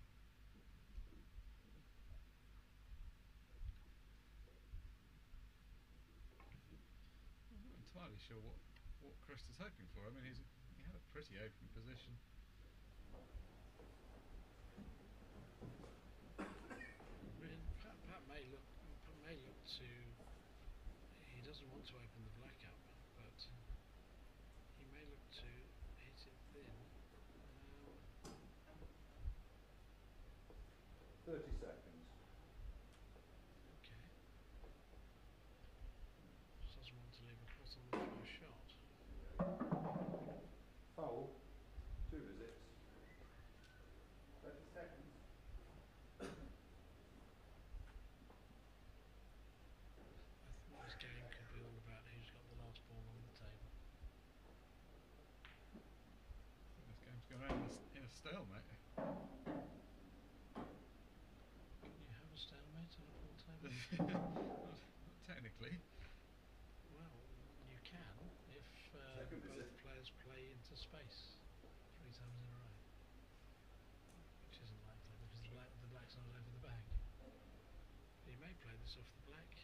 I'm not entirely sure what, what Chris is hoping for. I mean, he's, he had a pretty open position. I mean, Pat, Pat may look Pat may look to he doesn't want want to open the black up, but he may look to hit it thin. Um, Thirty seconds. okay. Just doesn't want to leave a pot on the first shot. Foul. Two visits. Thirty seconds. I think this game could be all about who's got the last ball on the table. This game's going around in a, s- in a stalemate. Can you have a stalemate on a pool table? Not technically. Well, you can if uh, Second both visit. players play into space three times in a row, which isn't likely because the, black, the black's not over the bag. You may play this off the black.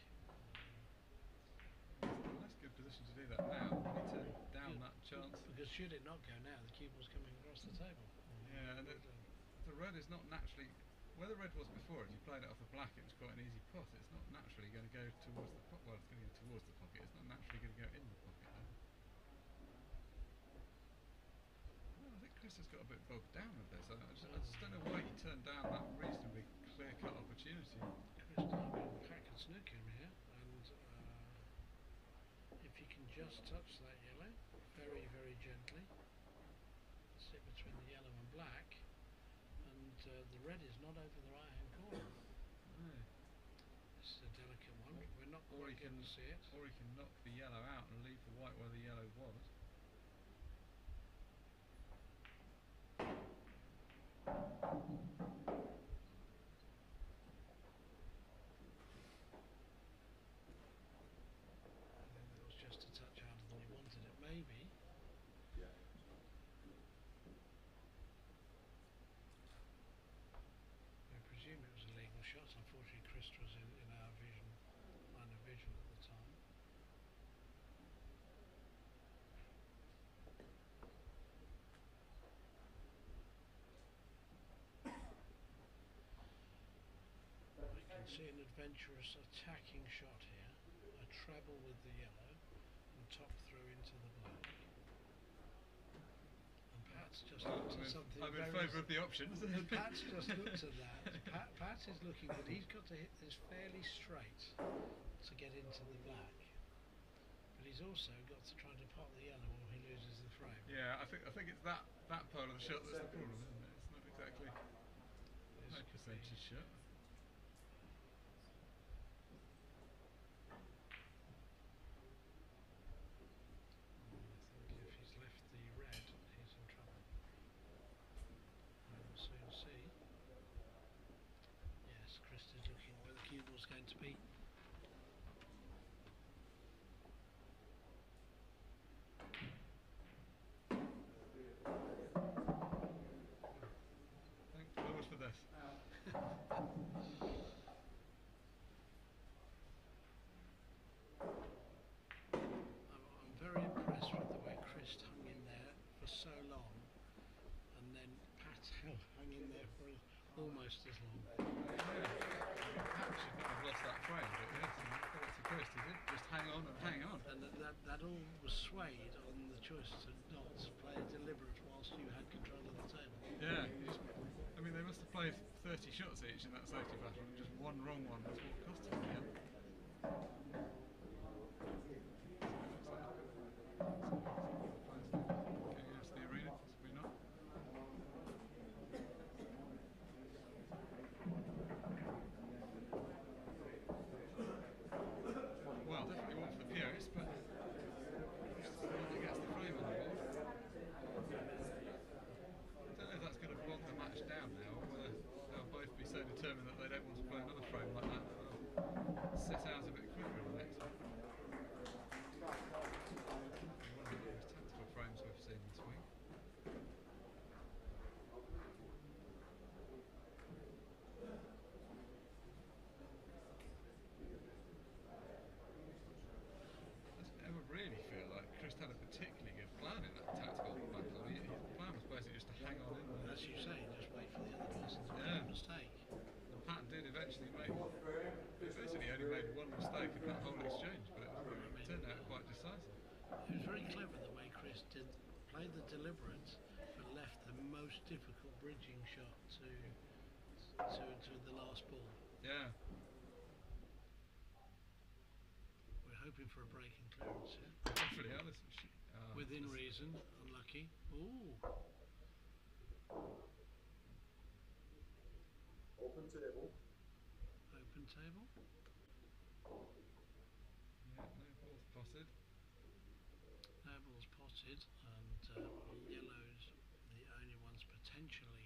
Um, It's a nice good position to do that now. We turn down Yeah. that chance. because should it not go now, the cue ball's coming across the table. Yeah, and it, the red is not naturally. Where the red was before, if you played it off the black, it was quite an easy pot. It's not naturally going to go towards the pot. Well, it's going to go towards the pocket. It's not naturally going to go in the pocket. Though. Well, I think Chris has got a bit bogged down with this. I, I, just, I just don't know why he turned down that reasonably clear-cut opportunity. Chris Darwin pack and snooker him here, and uh, if you can just touch that yellow very, very gently, sit between the yellow and black, and uh, the red is not over the right hand corner. No. This is a delicate one. We're not Or quite he going can, to see it. or he can knock the yellow out and leave the white where the yellow was. I think that was just a touch harder than he wanted it, maybe. Yeah. I presume it was a legal shot. Unfortunately, Chris was in, in our vision, line of vision at the time. I can see an adventurous attacking shot here. A treble with the yellow and top through into the black. And Pat's just Well, looked I'm at in, something I'm in very favour of the options. And Pat's just looked at that. Pat, Pat is looking that he's got to hit this fairly straight to get into the black. But he's also got to try to pot the yellow or he loses the frame. Yeah, I think I think it's that that part of the shot that's the problem, isn't it? It's not exactly This no could be- percentage shot. I think if he's left the red, he's in trouble. We will soon see. Yes, Chris is looking where the cue ball's going to be. Thank Lord for this. I'm, I'm very impressed with the way Chris hung in there for so long, and then Pat held, hung in there for almost as long. Yeah, Pat should not have lost that frame, but yes, and credit to Chris, he did just hang on and hang on. And that, that, that all was swayed on the choice to not play a deliberate whilst you had control of the table. Yeah, you just, I mean, they must have played thirty shots each in that safety battle, and just one wrong one was what cost him the game. Getting out to the arena, possibly not. Well, definitely one for the purists, but it's the one that gets the frame on the board. I don't know if that's going to bog the match down now, or whether they'll both be so determined that they don't want to play another frame like that. They'll sit out a bit quicker in the next one. One of the most tactical frames we've seen this week. Doesn't ever really feel like Chris had a particularly good plan in that tactical battle. I mean, his plan was basically just to hang on in there. As you say, just wait for the other person to make Yeah. a mistake. And Pat did eventually make. He basically only made one mistake in that whole exchange, but it, was, it turned out very clever the way Chris did play the deliberate, but left the most difficult bridging shot to to to the last ball. Yeah. We're hoping for a break in clearance here. Hopefully, yeah, this, uh, Within this- reason, unlucky. Ooh, Open table. open table. Yeah, no ball's potted. No ball's potted, and uh, yellow's the only ones potentially.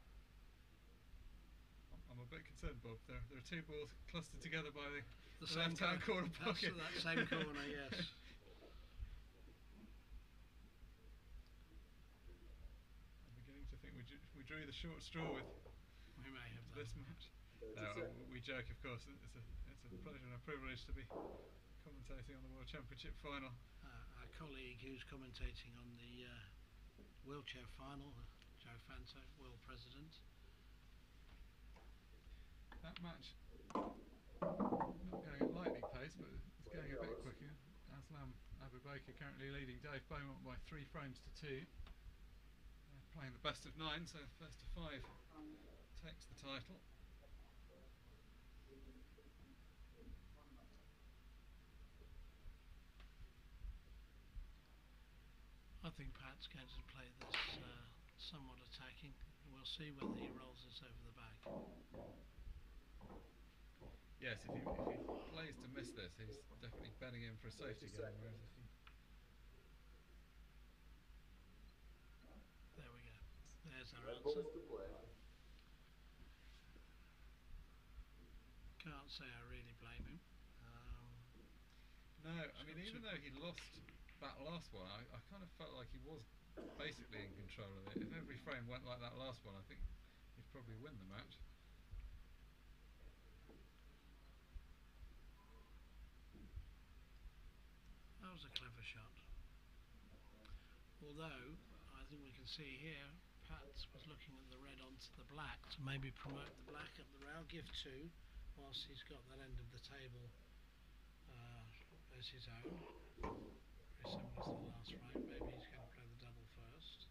I'm, I'm a bit concerned, Bob. There, there are two balls clustered together by the, The the same left-hand cor- corner that's pocket. that same corner, yes. I'm beginning to think we, ju- we drew the short straw with We may have done. this match. No, uh, we joke, of course. It's a, it's a pleasure and a privilege to be commentating on the World Championship final. Uh, our colleague who's commentating on the uh, wheelchair final, Joe Fanto, world president. That match, not going at lightning pace, but it's going a bit quicker. Aslam Abu Baker currently leading Dave Beaumont by three frames to two. They're playing the best of nine, so first to five takes the title. I think Pat's going to play this uh, somewhat attacking. We'll see whether he rolls this over the back. Yes, if he, if he plays to miss this, he's definitely betting in for a safety game. Whereas if he There we go. There's our Red answer. balls to play. Can't say I really blame him. Um, No, I mean, even though he lost that last one, I, I kind of felt like he was basically in control of it. If every frame went like that last one, I think he'd probably win the match. that was a clever shot. Although, I think we can see here, Pat was looking at the red onto the black to maybe promote the black up the rail, give two, whilst he's got that end of the table uh, as his own. Very similar to the last frame. Maybe he's going to play the double first.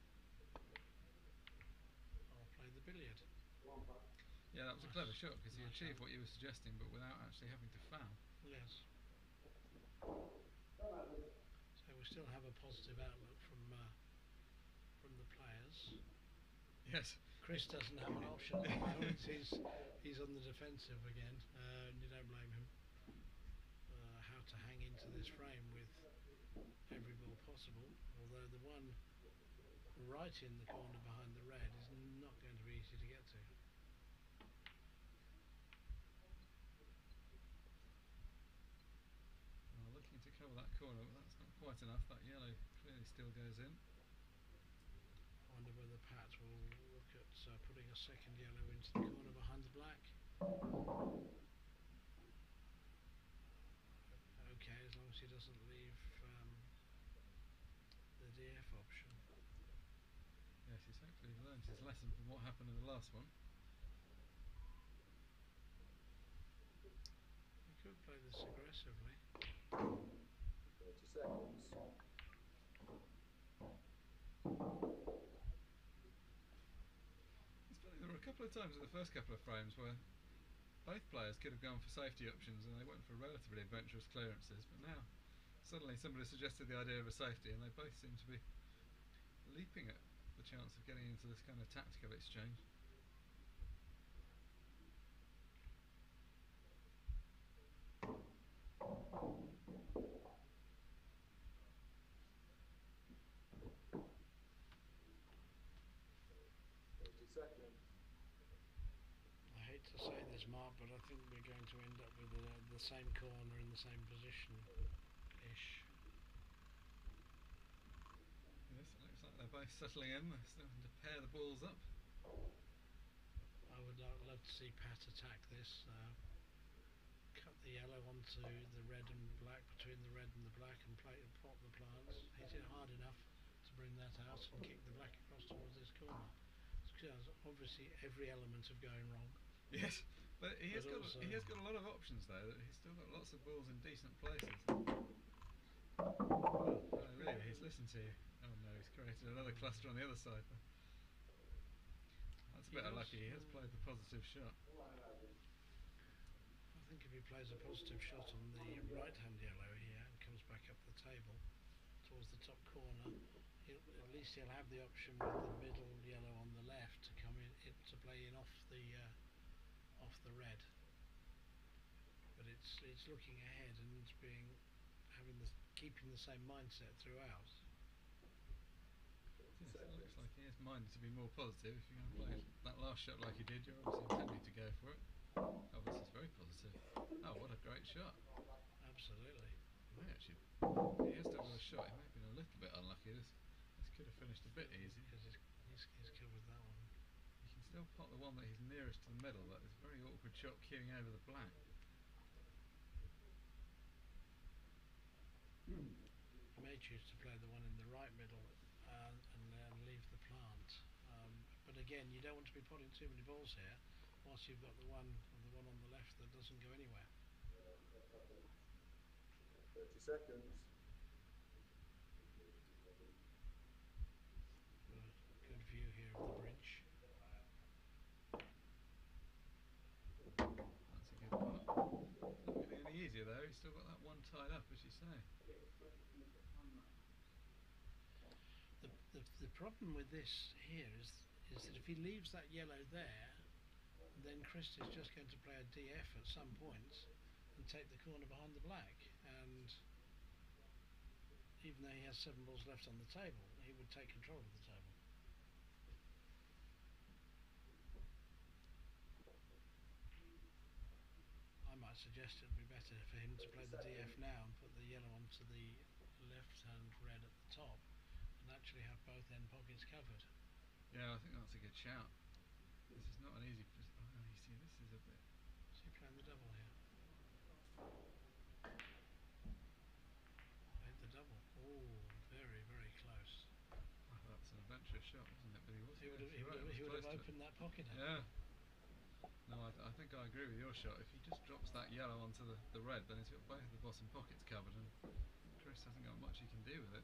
Or play the billiard. Yeah, that was a clever shot because he Nice achieved shot. what you were suggesting, but without actually having to foul. Yes. So we still have a positive outlook from uh, from the players. Yes. Chris doesn't have an option at the moment. He's he's on the defensive again, uh, and you don't blame him. Uh, how to hang into this frame with every ball possible. Although the one right in the corner behind the red is not going to be easy to get to. Well, looking to cover that corner, but that's not quite enough. That yellow clearly still goes in. I wonder whether Pat will look at uh, putting a second yellow into the corner behind the black. Okay, as long as he doesn't leave um, the D F option. Yes, he's hopefully learned his lesson from what happened in the last one. He could play this aggressively. thirty seconds. It's funny, there were a couple of times in the first couple of frames where both players could have gone for safety options and they went for relatively adventurous clearances, but now suddenly somebody suggested the idea of a safety and they both seem to be leaping at the chance of getting into this kind of tactical exchange. thirty seconds. I hate to say this, Mark, but I think we're going to end up with uh, the same corner in the same position-ish. Yes, it looks like they're both settling in, they're starting to pair the balls up. I would lo- love to see Pat attack this. Uh, cut the yellow onto the red and black, between the red and the black, and play pop the plants. Hit it hard enough to bring that out and kick the black across towards this corner. Because obviously every element of going wrong. Yes, but he has But got also- he has got a lot of options though. He's still got lots of balls in decent places. Well, really, Chris, listen to you. Oh no, he's created another cluster on the other side. That's a He bit does, unlucky. He has uh, played the positive shot. I think if he plays a positive shot on the right-hand yellow here and comes back up the table towards the top corner, he'll, at least he'll have the option with the middle yellow on the left to come in it, to play in off the uh, off the red. But it's it's looking ahead and it's being having the keeping the same mindset throughout. Yes, it looks like he is minded to be more positive. If you're going to play that last shot like he did, you're obviously intending to go for it. Oh, this is very positive. Oh, what a great shot. Absolutely. He may actually, he has done with a shot. He may have been a little bit unlucky. This, this could have finished a bit easy. Because he's, he's, he's covered that one. He can still pot the one that he's nearest to the middle, but it's a very awkward shot queuing over the black. He may choose to play the one in the right middle uh, and then leave the plant. Um, but again, you don't want to be putting too many balls here, whilst you've got the one the one on the left that doesn't go anywhere. thirty seconds. Uh, good view here of the bridge. That's a good pot. Not getting any easier though. He's still got that one tied up, as you say. The, the, the problem with this here is is that if he leaves that yellow there, then Chris is just going to play a D F at some point and take the corner behind the black. And even though he has seven balls left on the table, he would take control of the table. I might suggest it would be better for him to play the D F now and put the yellow onto the left-hand red at the top and actually have both end pockets covered. Yeah, I think that's a good shout. This is not an easy. Pos- oh, you see, this is a bit. Is he playing the double here? Played the double. Oh, very, very close. Oh, that's an adventurous shot, wasn't it? But he was. He would yes, have, he you're would right, have, it he was would have close to it. opened that pocket up. Yeah. No, I, th- I think I agree with your shot. If he just drops that yellow onto the, the red, then he's got both of the bottom pockets covered, and Chris hasn't got much he can do with it.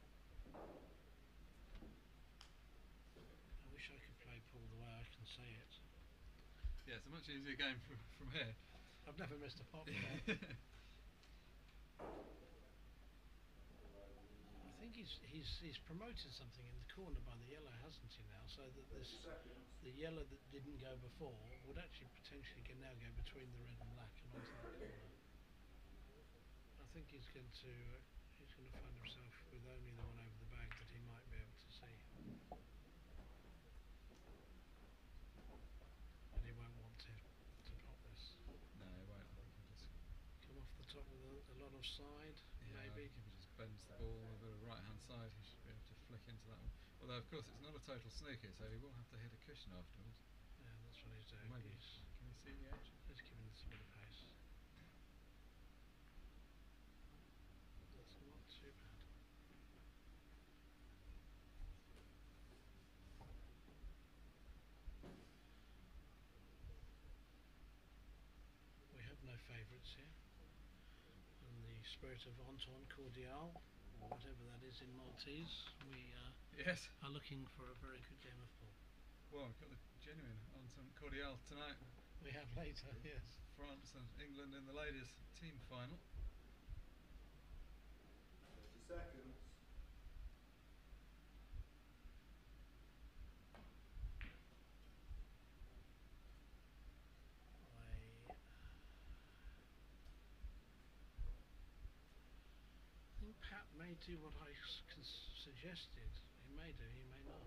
I wish I could play Paul the way I can say it. Yeah, it's a much easier game from, from here. I've never missed a pot before. I think he's he's he's promoted something in the corner by the yellow, hasn't he now? So that this the yellow that didn't go before would actually potentially can now go between the red and black and onto the corner. I think he's going to uh, he's going to find himself with only the one over the bag that he might be able to see. And he won't want to to pop this. No, he won't. I think he'll just. Come off the top with a, a lot of side, Yeah, I maybe. think if he just bends the ball a bit of right hand side, he should be able to flick into that one. Although, of course, it's not a total snooker, so he will have to hit a cushion afterwards. Yeah, that's what he's doing. Maybe. He's, Can you see the edge? he's giving this a bit of pace. That's not too bad. We have no favourites here. In the spirit of Entente Cordiale, or whatever that is in Maltese, we uh, Yes. are looking for a very good game of pool. Well, we've got the genuine Entente Cordiale tonight. We have later, yes. France and England in the ladies' team final. thirty seconds. I think Pat may do what I s- cons- suggested. He may do, he may not.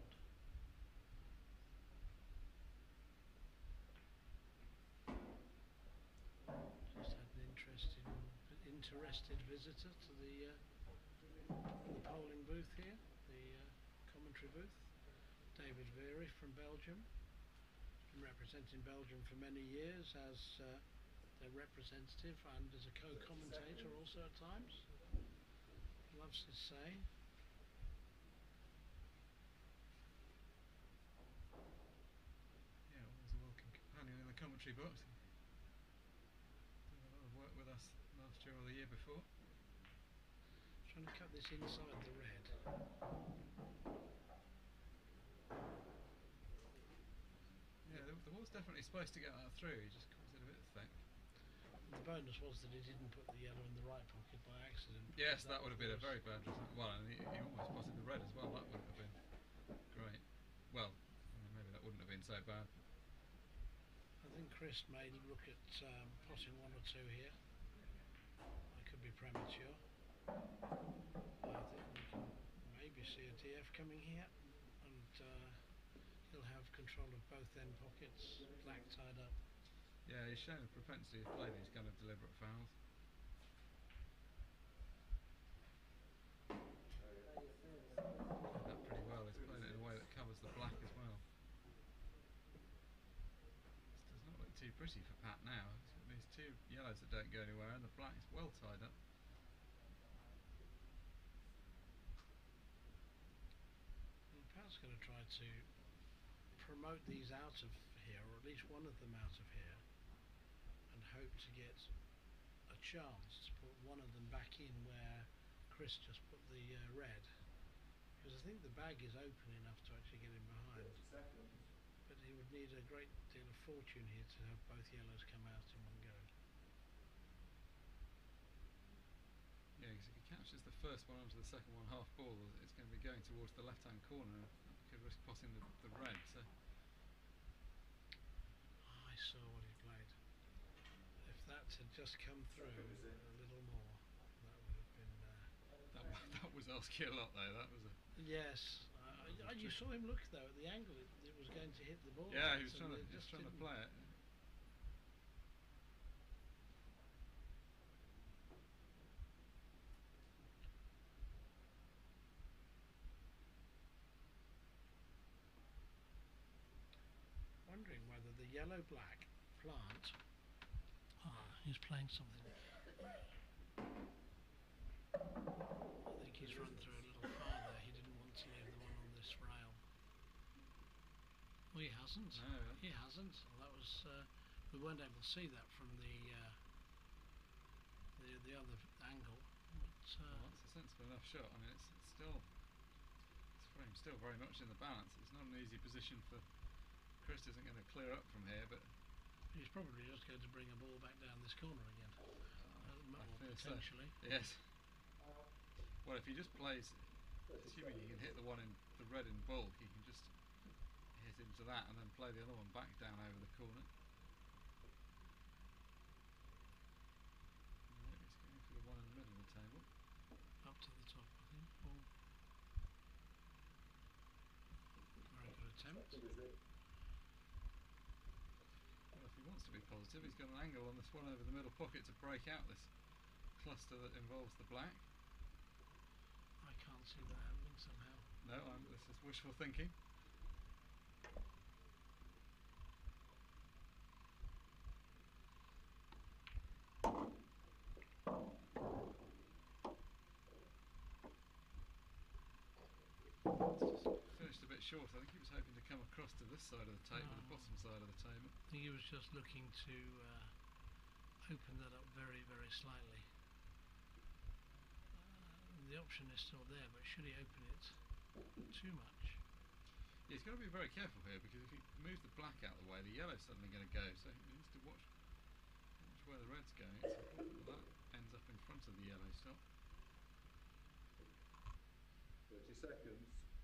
Just had an interesting, interested visitor to the uh, the polling booth here, the uh, commentary booth. David Veery from Belgium. Been representing Belgium for many years as uh, their representative and as a co-commentator also at times. Loves his say. Yeah, always a welcome companion in the commentary box. Did a lot of work with us last year or the year before. trying to cut this inside the red. Yeah, the, the ball's definitely supposed to get that through, he just caused it a bit thick. The bonus was that he didn't put the yellow in the right pocket by accident. Yes, because that would have been a was- very bad result. Well, and he, he almost spotted the red as well, that wouldn't have been great. Well, I mean, maybe that wouldn't have been so bad. I think Chris may look at um, potting one or two here. I could be premature. I think we can maybe see a D F coming here, and uh, he'll have control of both end pockets, black tied up. Yeah, he's shown a propensity to play these kind of deliberate fouls. Played that pretty well, he's playing it in a way that covers the black as well. This does not look too pretty for Pat now. He's got these two yellows that don't go anywhere and the black is well tied up. And Pat's going to try to promote these out of here, or at least one of them out of here, and hope to get a chance to put one of them back in where Chris just put the uh, red. Because I think the bag is open enough to actually get him behind. Seconds. But he would need a great deal of fortune here to have both yellows come out in one go. Yeah, because if he catches the first one onto the second one half ball, it's going to be going towards the left hand corner and that could risk potting the, the red. So I saw what he played. If that had just come through a little more, that would have been. Uh, that, wa- that was asking a lot though, that was a... yes. Uh, you saw him look though at the angle it, it was going to hit the ball. Yeah, at, he was and trying to, it just just trying to didn't. play it. Wondering whether the yellow black plant. Ah, he's playing something. I think he's run through a little farther. He didn't want to leave the one on this rail. Well, he hasn't. No. He hasn't. Well, that was. Uh, we weren't able to see that from the uh, the the other angle. But, uh, Well, that's a sensible enough shot. I mean, it's, it's still, this frame's still very much in the balance. It's not an easy position for, Chris isn't going to clear up from here, but he's probably just going to bring a ball back down this corner again. Uh, m- I or fear so. potentially. Yes. Well, if he just plays, assuming he can hit the one in the red in bulk, he can just hit into that and then play the other one back down over the corner. No, he's going for the one in the middle of the table. Up to the top, I think. Ball. Very good attempt. Well, if he wants to be positive, he's got an angle on this one over the middle pocket to break out this cluster that involves the black. I can't see that happening somehow. No, I'm, this is wishful thinking. It's just finished a bit short. I think he was hoping to come across to this side of the table, the Oh. bottom side of the table. I think he was just looking to uh, open that up very, very slightly. Uh, the option is still there, but should he open it too much? Yeah, he's got to be very careful here because if he moves the black out of the way, the yellow's suddenly going to go. So he needs to watch, watch where the red's going. It's important that that ends up in front of the yellow stop. Thirty seconds.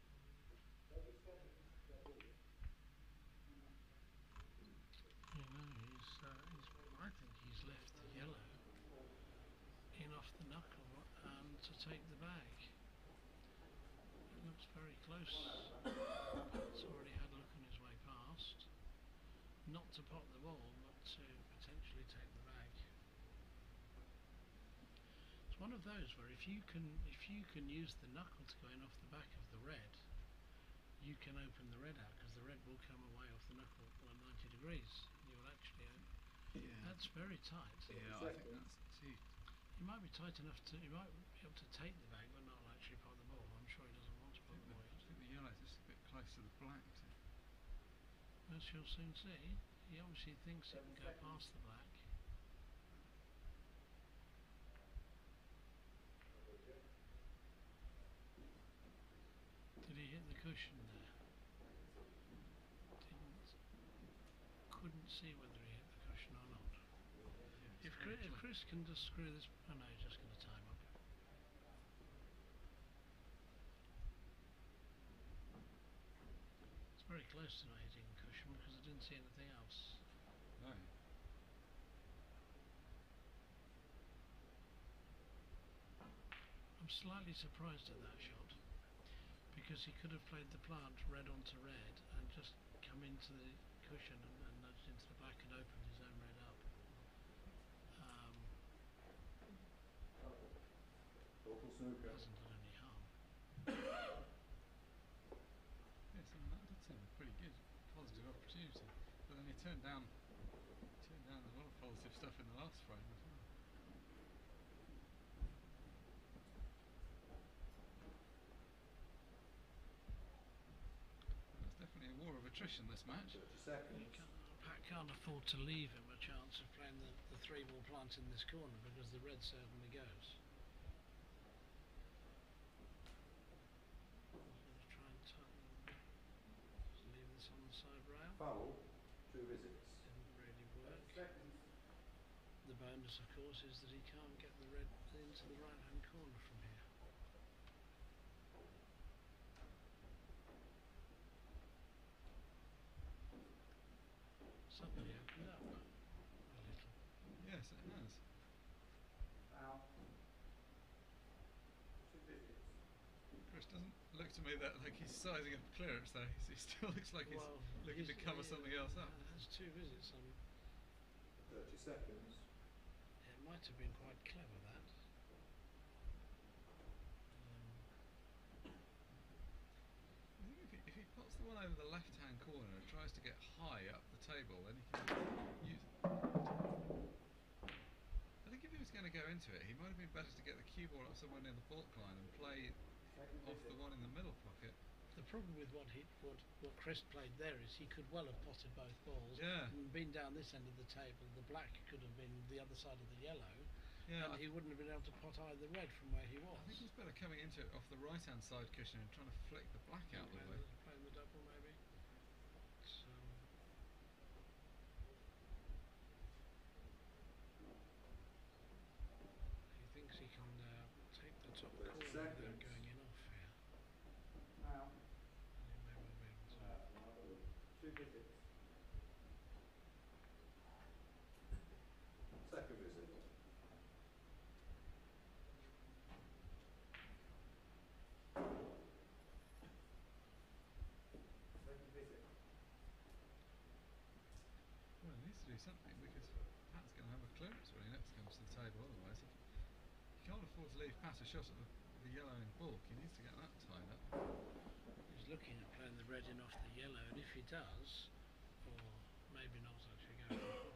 You know, he's, uh, he's. I think he's left the yellow in off the knuckle and to take the bag. It looks very close. He's already had a look on his way past. Not to pot the ball, but to potentially take the bag. It's one of those where if you can if you can use the knuckle to go in off the back of the red, you can open the red out because the red will come away off the knuckle at ninety degrees. You will actually open. Yeah. That's very tight. Yeah, I think that's too. He might be tight enough to he might be able to take the bag but not actually pot the ball. I'm sure he doesn't want to I pot think the the, ball I yet. think the yellow's just a bit close to the black. So. As you'll soon see, he obviously thinks he can go past the black. cushion there. Didn't, couldn't see whether he hit the cushion or not. If Chris, if Chris can just screw this, oh no, he's just going to time up. It's very close to not hitting the cushion because I didn't see anything else. No. I'm slightly surprised at that shot because he could have played the plant red onto red and just come into the cushion and, and nudged into the black and opened his own red up. Um, Local snooker. hasn't done any harm. Yes, I mean, that did seem a pretty good, positive opportunity. But then he turned down, turned down a lot of positive stuff in the last frame as well. There's definitely a war of attrition this match. thirty You seconds. can't, Pat can't afford to leave him a chance of playing the, the three ball plant in this corner because the red certainly goes. Let's try and tighten, just leave this on the side rail. Foul. Two visits. Didn't really work. Seconds. The bonus, of course, is that he can't get the red into the right hand corner from here. Suddenly opened up a little. Yes, it has. Foul. Two visits. Chris doesn't look to me that like he's sizing up clearance though. He still looks like he's Well, looking to he's- cover yeah, something else up. uh, That's two visits. Um, Thirty seconds. it might have been quite clever that. Um, I think if he, if he puts the one over the left hand corner and tries to get high up the table, then he can use it. I think if he was going to go into it, he might have been better to get the cue ball up somewhere near the baulk line and play Second off the visit. one in the middle pocket. the problem with what he what what Chris played there is he could well have potted both balls Yeah. and been down this end of the table. The black could have been the other side of the yellow, Yeah, and I, he wouldn't have been able to pot either red from where he was. I think he's better coming into it off the right hand side cushion and trying to flick the black out of the way. Playing, playing the double maybe. So, he thinks he can uh, take the top thirty corner without seconds. going in off here. Foul. And he may well be able to. Two visits. Second visit. Second visit. Well, he needs to do something because Pat's going to have a clearance when he next comes to the table. Otherwise, he, he can't afford to leave Pat a shot at the, the yellow in bulk. He needs to get that tied up. He's looking at playing the red in off the yellow, and if he does, or maybe not actually going for the pot.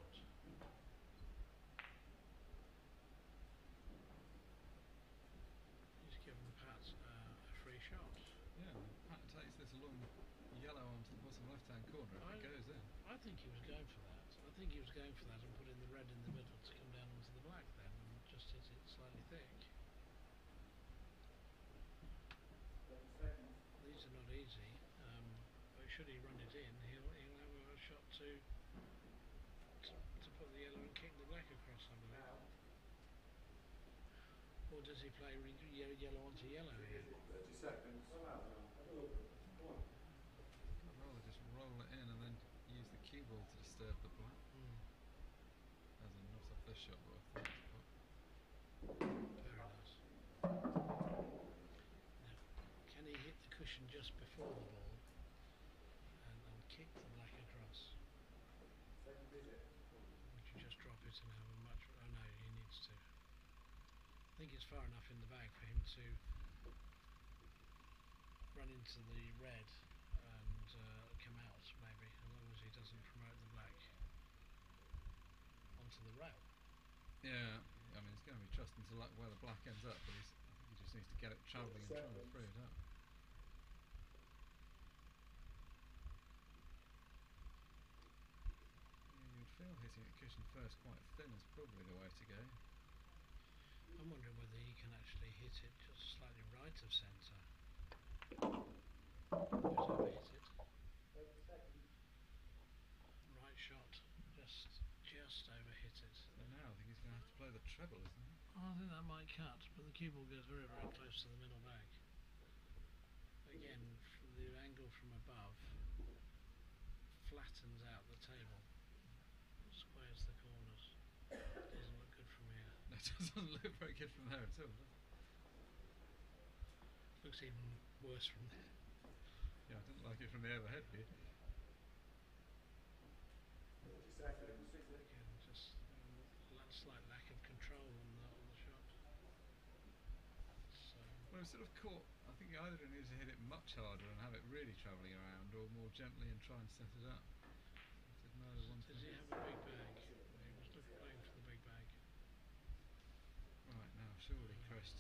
He's given Pat uh, a free shot. Yeah, and Pat takes this long yellow onto the bottom left-hand corner. If I- it goes in, I think he was going for that. I think he was going for that and putting the red in the middle to come down onto the black then, and just hit it slightly thick. Thirty seconds. These are not easy. Um, but should he run it in, he'll he'll have a shot to to, to put the yellow and kick the black across, I believe. Foul. Or does he play re- ye- yellow onto yellow here? Thirty seconds. I'd rather just roll it in and then use the cue ball to disturb the black. Mm, As in not off this shot, but off that spot. very nice. Now, can he hit the cushion just before the ball and, and kick the black across? Second visit. Would you just drop it and have a much? Oh no, he needs to. I think it's far enough in the bag for him to run into the red and uh, come out, maybe, as long as he doesn't promote the black onto the rail. Yeah, I mean, he's going to be trusting to luck where the black ends up, but he's, I think he just needs to get it travelling and try and Seconds. free it up. Yeah, you'd feel hitting a cushion first quite thin is probably the way to go. I'm wondering whether he can actually hit it just slightly right of centre. treble, isn't it? I think that might cut, but the cue ball goes very, very close to the middle bag. Again, from the angle from above flattens out the table, squares the corners. Doesn't look good from here. No, it doesn't look very good from there at all, does it? Looks even worse from there. Yeah, I didn't like it from the overhead view. Again, just a slight lack of control on the, on the shot. So, Well, it was sort of caught. I think he either needed to hit it much harder and have it really travelling around, or more gently and try and set it up. I did neither one does he thing. have a big bag? He was looking playing for the big bag. Right now, surely Crest.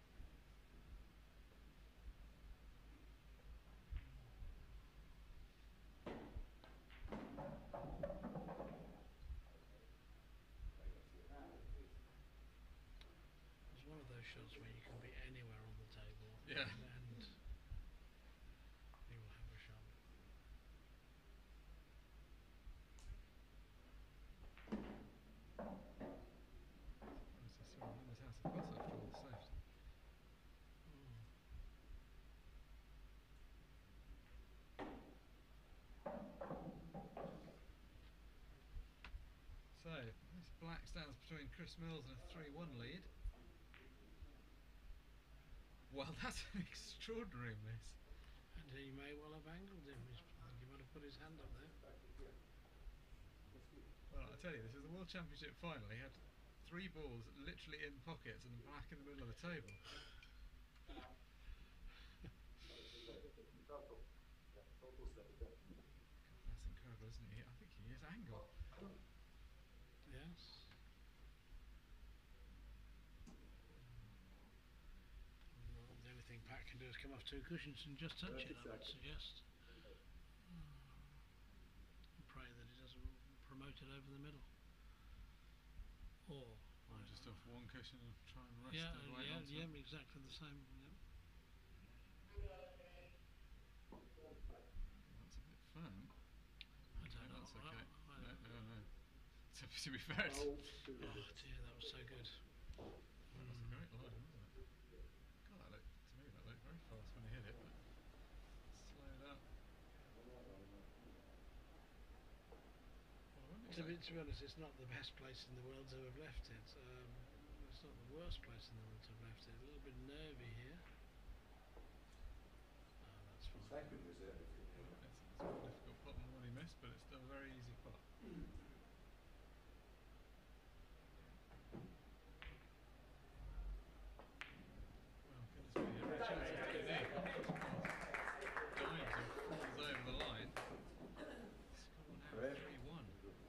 It's one of those shots where you can be anywhere on the table. Yeah. And he will have a shot. This is sort of almost out of pass after all the safety. Mm. So, this black stands between Chris Mills and a three one lead. Well, that's an extraordinary miss. And he may well have angled him. He's, he might have put his hand up there. Well, I tell you, this is the World Championship final. He had three balls literally in pockets and black in the middle of the table. That's incredible, isn't it? I think he is angled. Yes. Well, the only thing Pat can do is come off two cushions and just touch it, I would suggest. And pray that he doesn't promote it over the middle. Or, Or just off one cushion and try and rest yeah, his way yeah, onto yeah, it. exactly the same. Yep. That's a bit firm. I don't No, know. that's well, okay. I No, don't no, no. To, to be fair, it's- Oh dear, that was so good. that was a great line, wasn't it? God, that looked, to me, that looked very fast when he hit it, but slowed up. Well, I wouldn't To be, exact- to be honest, it's not the best place in the world to have left it. Um, it's not the worst place in the world to have left it. A little bit nervy here. Oh, that's fine. Second reserve. Well, it's, it's a more difficult pot than the one he missed, but it's still a very easy pot. Well, goodness me, every chance is to get in. Dives and falls over the line. Score now Right. three one.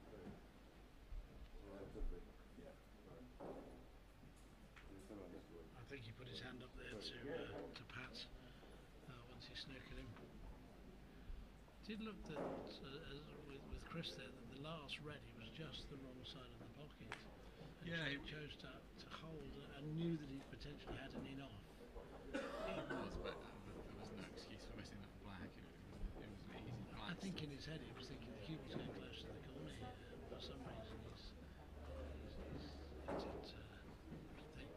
I think he put his hand up there to uh, to Pat uh, once he snookered him. Did look that uh, as with, with Chris there that the last ready was just the wrong side of the pocket. And Yeah, he he- chose to, to hold uh, and knew that he potentially had an in off. He was, but uh, there was no excuse for missing that black. It, it, was, it was an easy black. I think in his head he was thinking the cue was going close to the corner here. And for some reason he's, he's, he's hit it. Uh, thing.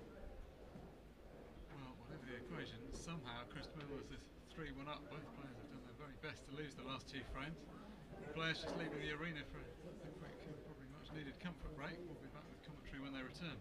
Well, whatever the equation, somehow Chris Mills is three one up. Both players have done their very best to lose the last two frames. The players just leaving the arena for a quick, probably much needed comfort break. We'll be back with commentary when they return.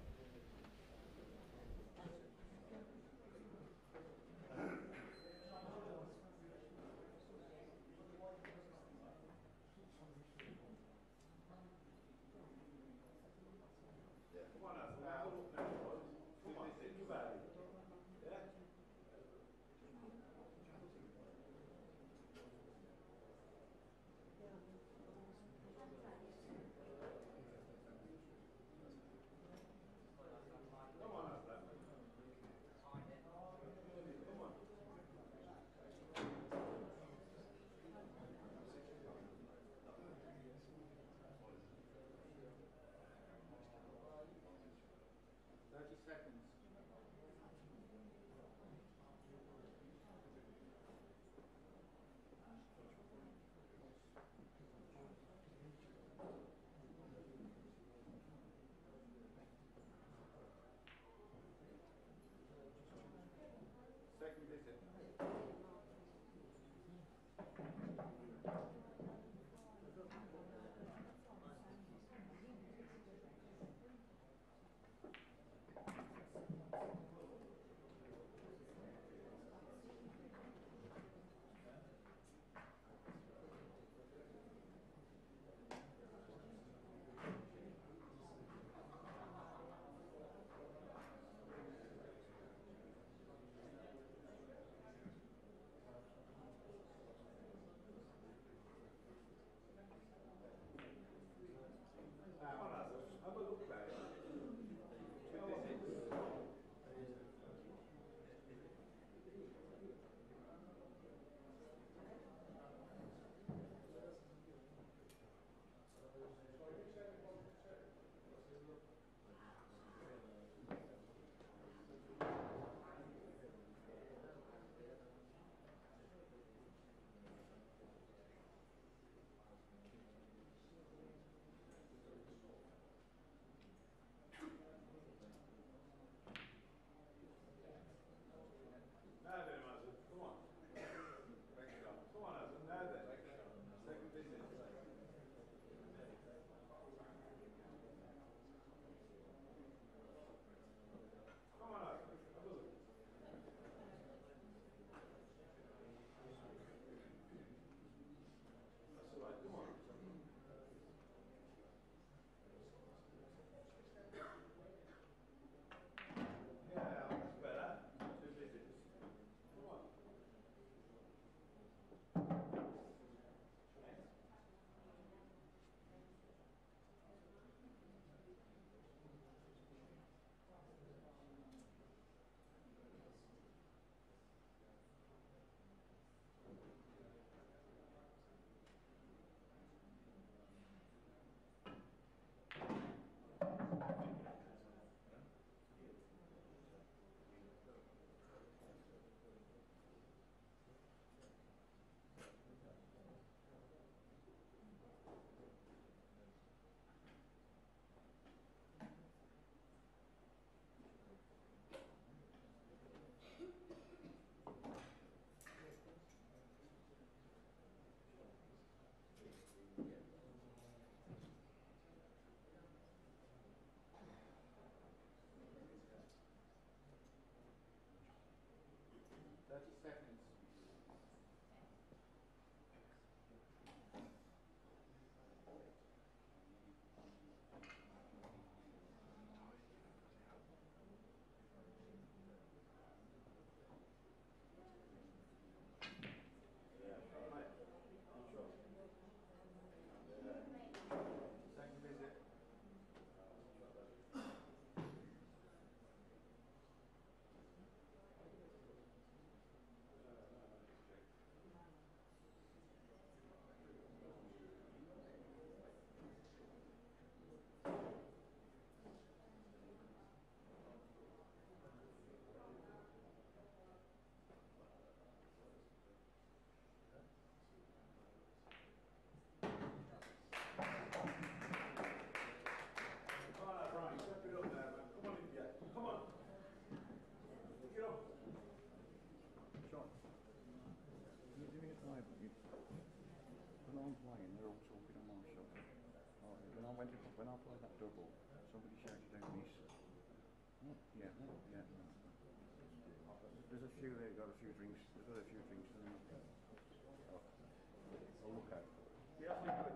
went to, when I played that double, somebody shouted out miss. Yeah, yeah. There's a few there, got a few drinks, there's got a few drinks to them. Oh, I'll look out. Yeah, I think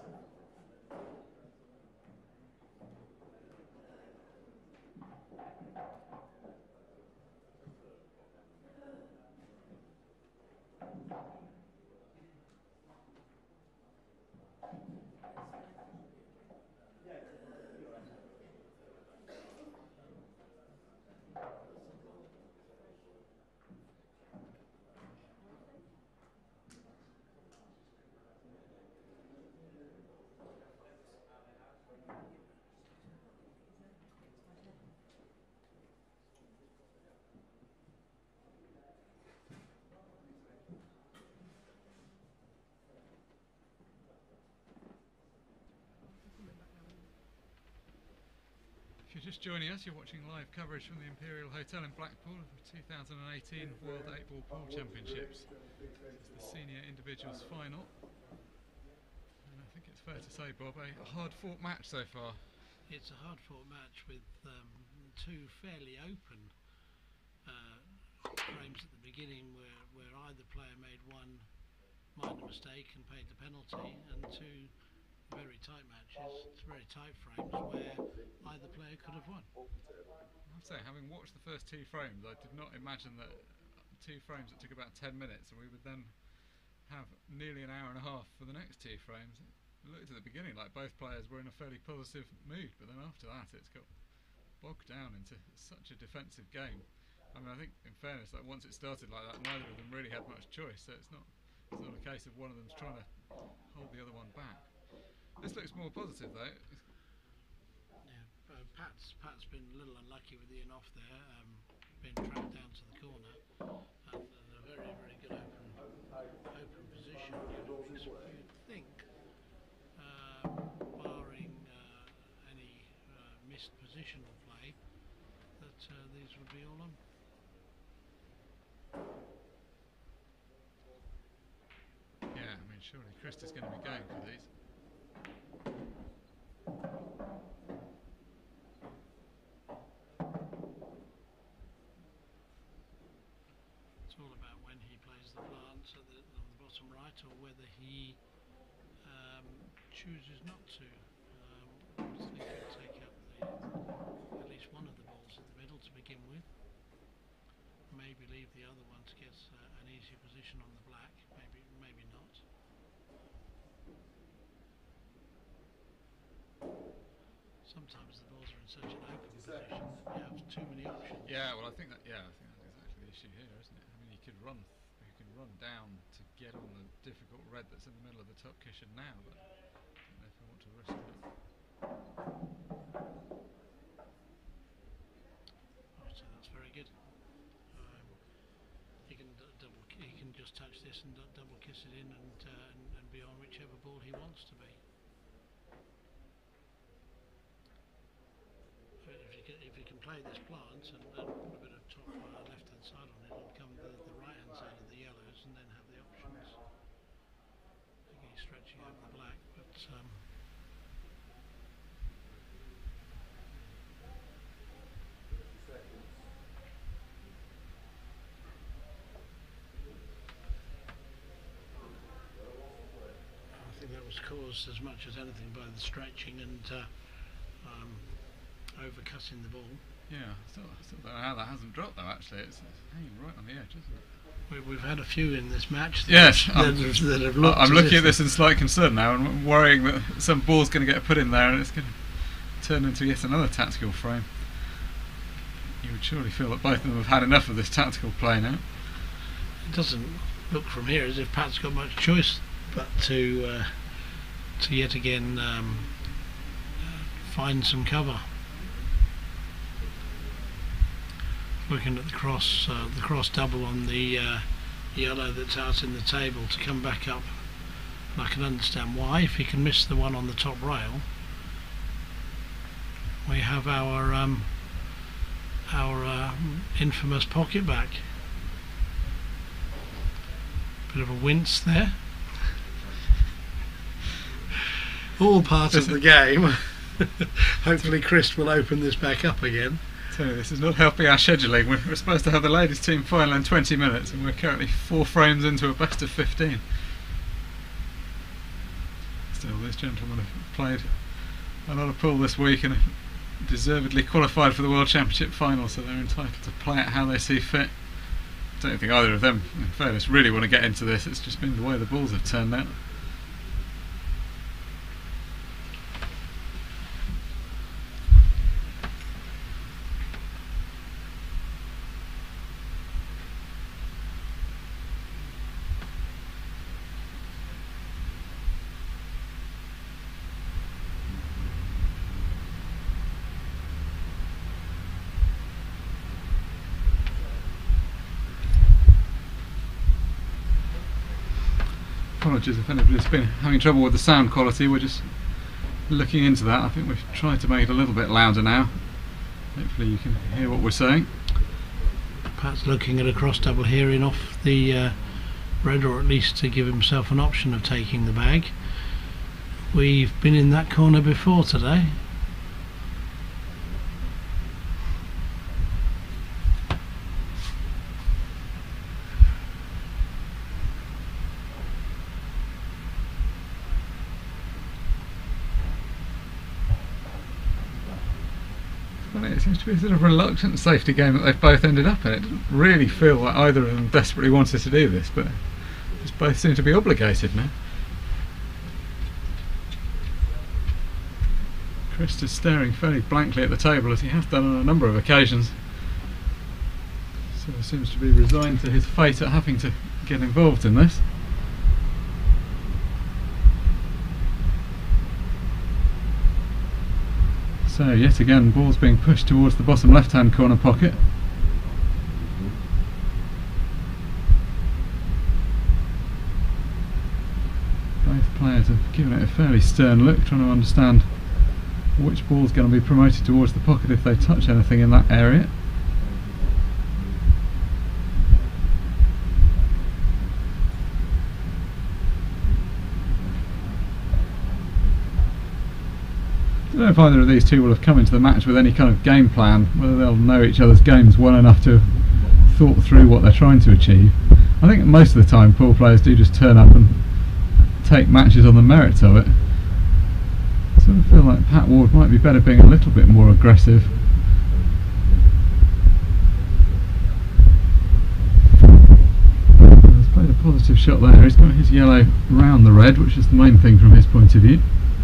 If you're just joining us, you're watching live coverage from the Imperial Hotel in Blackpool of the two thousand eighteen World eight Ball Pool Championships. It's the senior individuals final. And I think it's fair to say, Bob, a hard-fought match so far. It's a hard-fought match with um, two fairly open uh, frames at the beginning where, where either player made one minor mistake and paid the penalty, and two very tight matches, very tight frames where either player could have won. I'd say, having watched the first two frames, I did not imagine that two frames that took about ten minutes and we would then have nearly an hour and a half for the next two frames. It looked at the beginning like both players were in a fairly positive mood, but then after that it's got bogged down into such a defensive game. I mean, I think in fairness, like once it started like that, neither of them really had much choice, so it's not, it's not a case of one of them's trying to hold the other one back. This looks more positive though. Yeah, uh, Pat's Pat's been a little unlucky with Ian off there, um, being trapped down to the corner, and, and a very very good open open position. You'd think, uh, barring uh, any uh, missed positional play, that uh, these would be all on. Yeah, I mean surely Chris is going to be going for these. It's all about when he plays the plants at the, on the bottom right, or whether he um, chooses not to. Um, I think he'll take up the, at least one of the balls at the middle to begin with. Maybe leave the other one to get uh, an easier position on the black. Maybe, maybe not. Sometimes the balls are in such an open position, you have too many options. Yeah, well, I think that. Yeah, I think that's exactly the issue here, isn't it? I mean, he could run, he can run down to get on the difficult red that's in the middle of the top cushion now, but I don't know if I want to risk it. Oh, so that's very good. Um, he can d double, he can just touch this and d double kiss it in, and, uh, and and be on whichever ball he wants to be. If you can play this plant and, and put a bit of top uh, left hand side on it and come the, the right hand side of the yellows and then have the options. I think he's stretching out the black, but um, I think that was caused as much as anything by the stretching and uh, um, overcutting the ball. Yeah, I still, I still don't know how that hasn't dropped though. Actually, it's, it's hanging right on the edge, isn't it? We, we've had a few in this match. That yes, that, I'm, have, that have looked I'm looking at this if in slight concern now, and I'm worrying that some ball's going to get put in there, and it's going to turn into yet another tactical frame. You would surely feel that both of them have had enough of this tactical play now. It doesn't look from here as if Pat's got much choice but to uh, to yet again um, uh, find some cover. Looking at the cross, uh, the cross double on the uh, yellow that's out in the table to come back up. And I can understand why. If he can miss the one on the top rail, we have our um, our uh, infamous pocket back. Bit of a wince there. all part This of the is- game. Hopefully Chris will open this back up again. So this is not helping our scheduling. We're, we're supposed to have the ladies team final in twenty minutes, and we're currently four frames into a best of fifteen. Still, these gentlemen have played a lot of pool this week and have deservedly qualified for the World Championship final, so they're entitled to play it how they see fit. I don't think either of them, in fairness, really want to get into this. It's just been the way the balls have turned out. Apologies if anybody's been having trouble with the sound quality. We're just looking into that. I think we've tried to make it a little bit louder now. Hopefully you can hear what we're saying. Pat's looking at a cross double hearing off the uh, red, or at least to give himself an option of taking the bag. We've been in that corner before today. It seems to be a sort of reluctant safety game that they've both ended up in. It doesn't really feel like either of them desperately wanted to do this, but just both seem to be obligated now. Chris is staring fairly blankly at the table, as he has done on a number of occasions. So he seems to be resigned to his fate at having to get involved in this. So yet again, ball's being pushed towards the bottom left-hand corner pocket. Both players have given it a fairly stern look, trying to understand which ball's going to be promoted towards the pocket if they touch anything in that area. I don't know if either of these two will have come into the match with any kind of game plan, whether they'll know each other's games well enough to have thought through what they're trying to achieve. I think most of the time pool players do just turn up and take matches on the merits of it. I sort of feel like Pat Ward might be better being a little bit more aggressive. He's played a positive shot there. He's got his yellow round the red, which is the main thing from his point of view.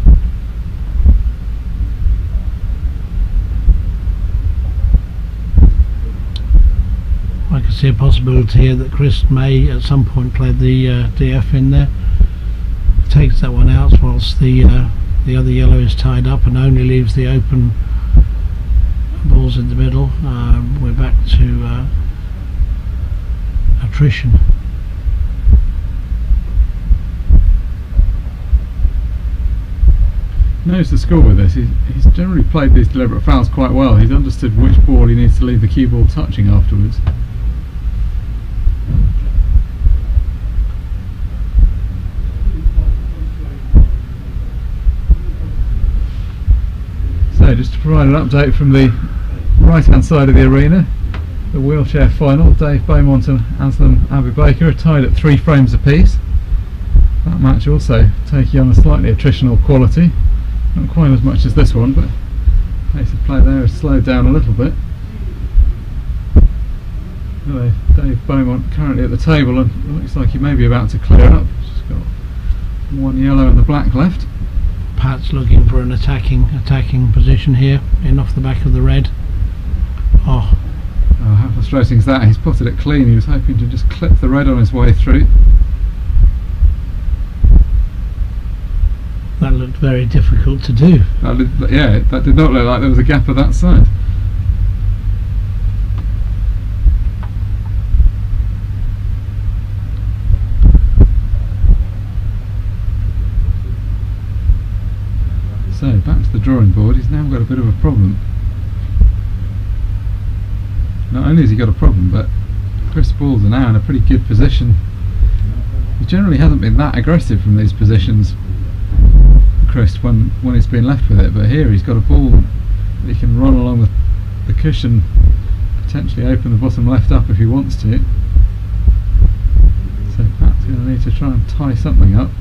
I can see a possibility here that Chris may at some point play the uh, D F in there. Takes that one out whilst the uh, the other yellow is tied up, and only leaves the open balls in the middle. Um, we're back to uh, attrition. Knows the score with this. He's, he's generally played these deliberate fouls quite well. He's understood which ball he needs to leave the cue ball touching afterwards. So just to provide an update from the right hand side of the arena, the wheelchair final, Dave Beaumont and Aslam Abu Baker are tied at three frames apiece. That match also taking on a slightly attritional quality. Not quite as much as this one, but pace of play there has slowed down a little bit. Hello, Dave Beaumont currently at the table, and it looks like he may be about to clear up. Just got one yellow and the black left. Pat's looking for an attacking attacking position here, in off the back of the red. Oh, Oh, how frustrating is that? He's potted it clean. He was hoping to just clip the red on his way through. that looked very difficult to do. That did, yeah, that did not look like there was a gap of that size. So back to the drawing board. He's now got a bit of a problem. Not only has he got a problem, but Chris Balls are now in a pretty good position. He generally hasn't been that aggressive from these positions. Christ when, when he's been left with it, but here he's got a ball that he can run along the, the cushion, potentially open the bottom left up if he wants to. So Pat's going to need to try and tie something up.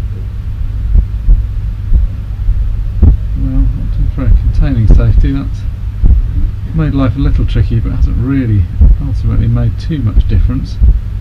Well, opting for a containing safety, that's made life a little tricky, but hasn't really ultimately made too much difference.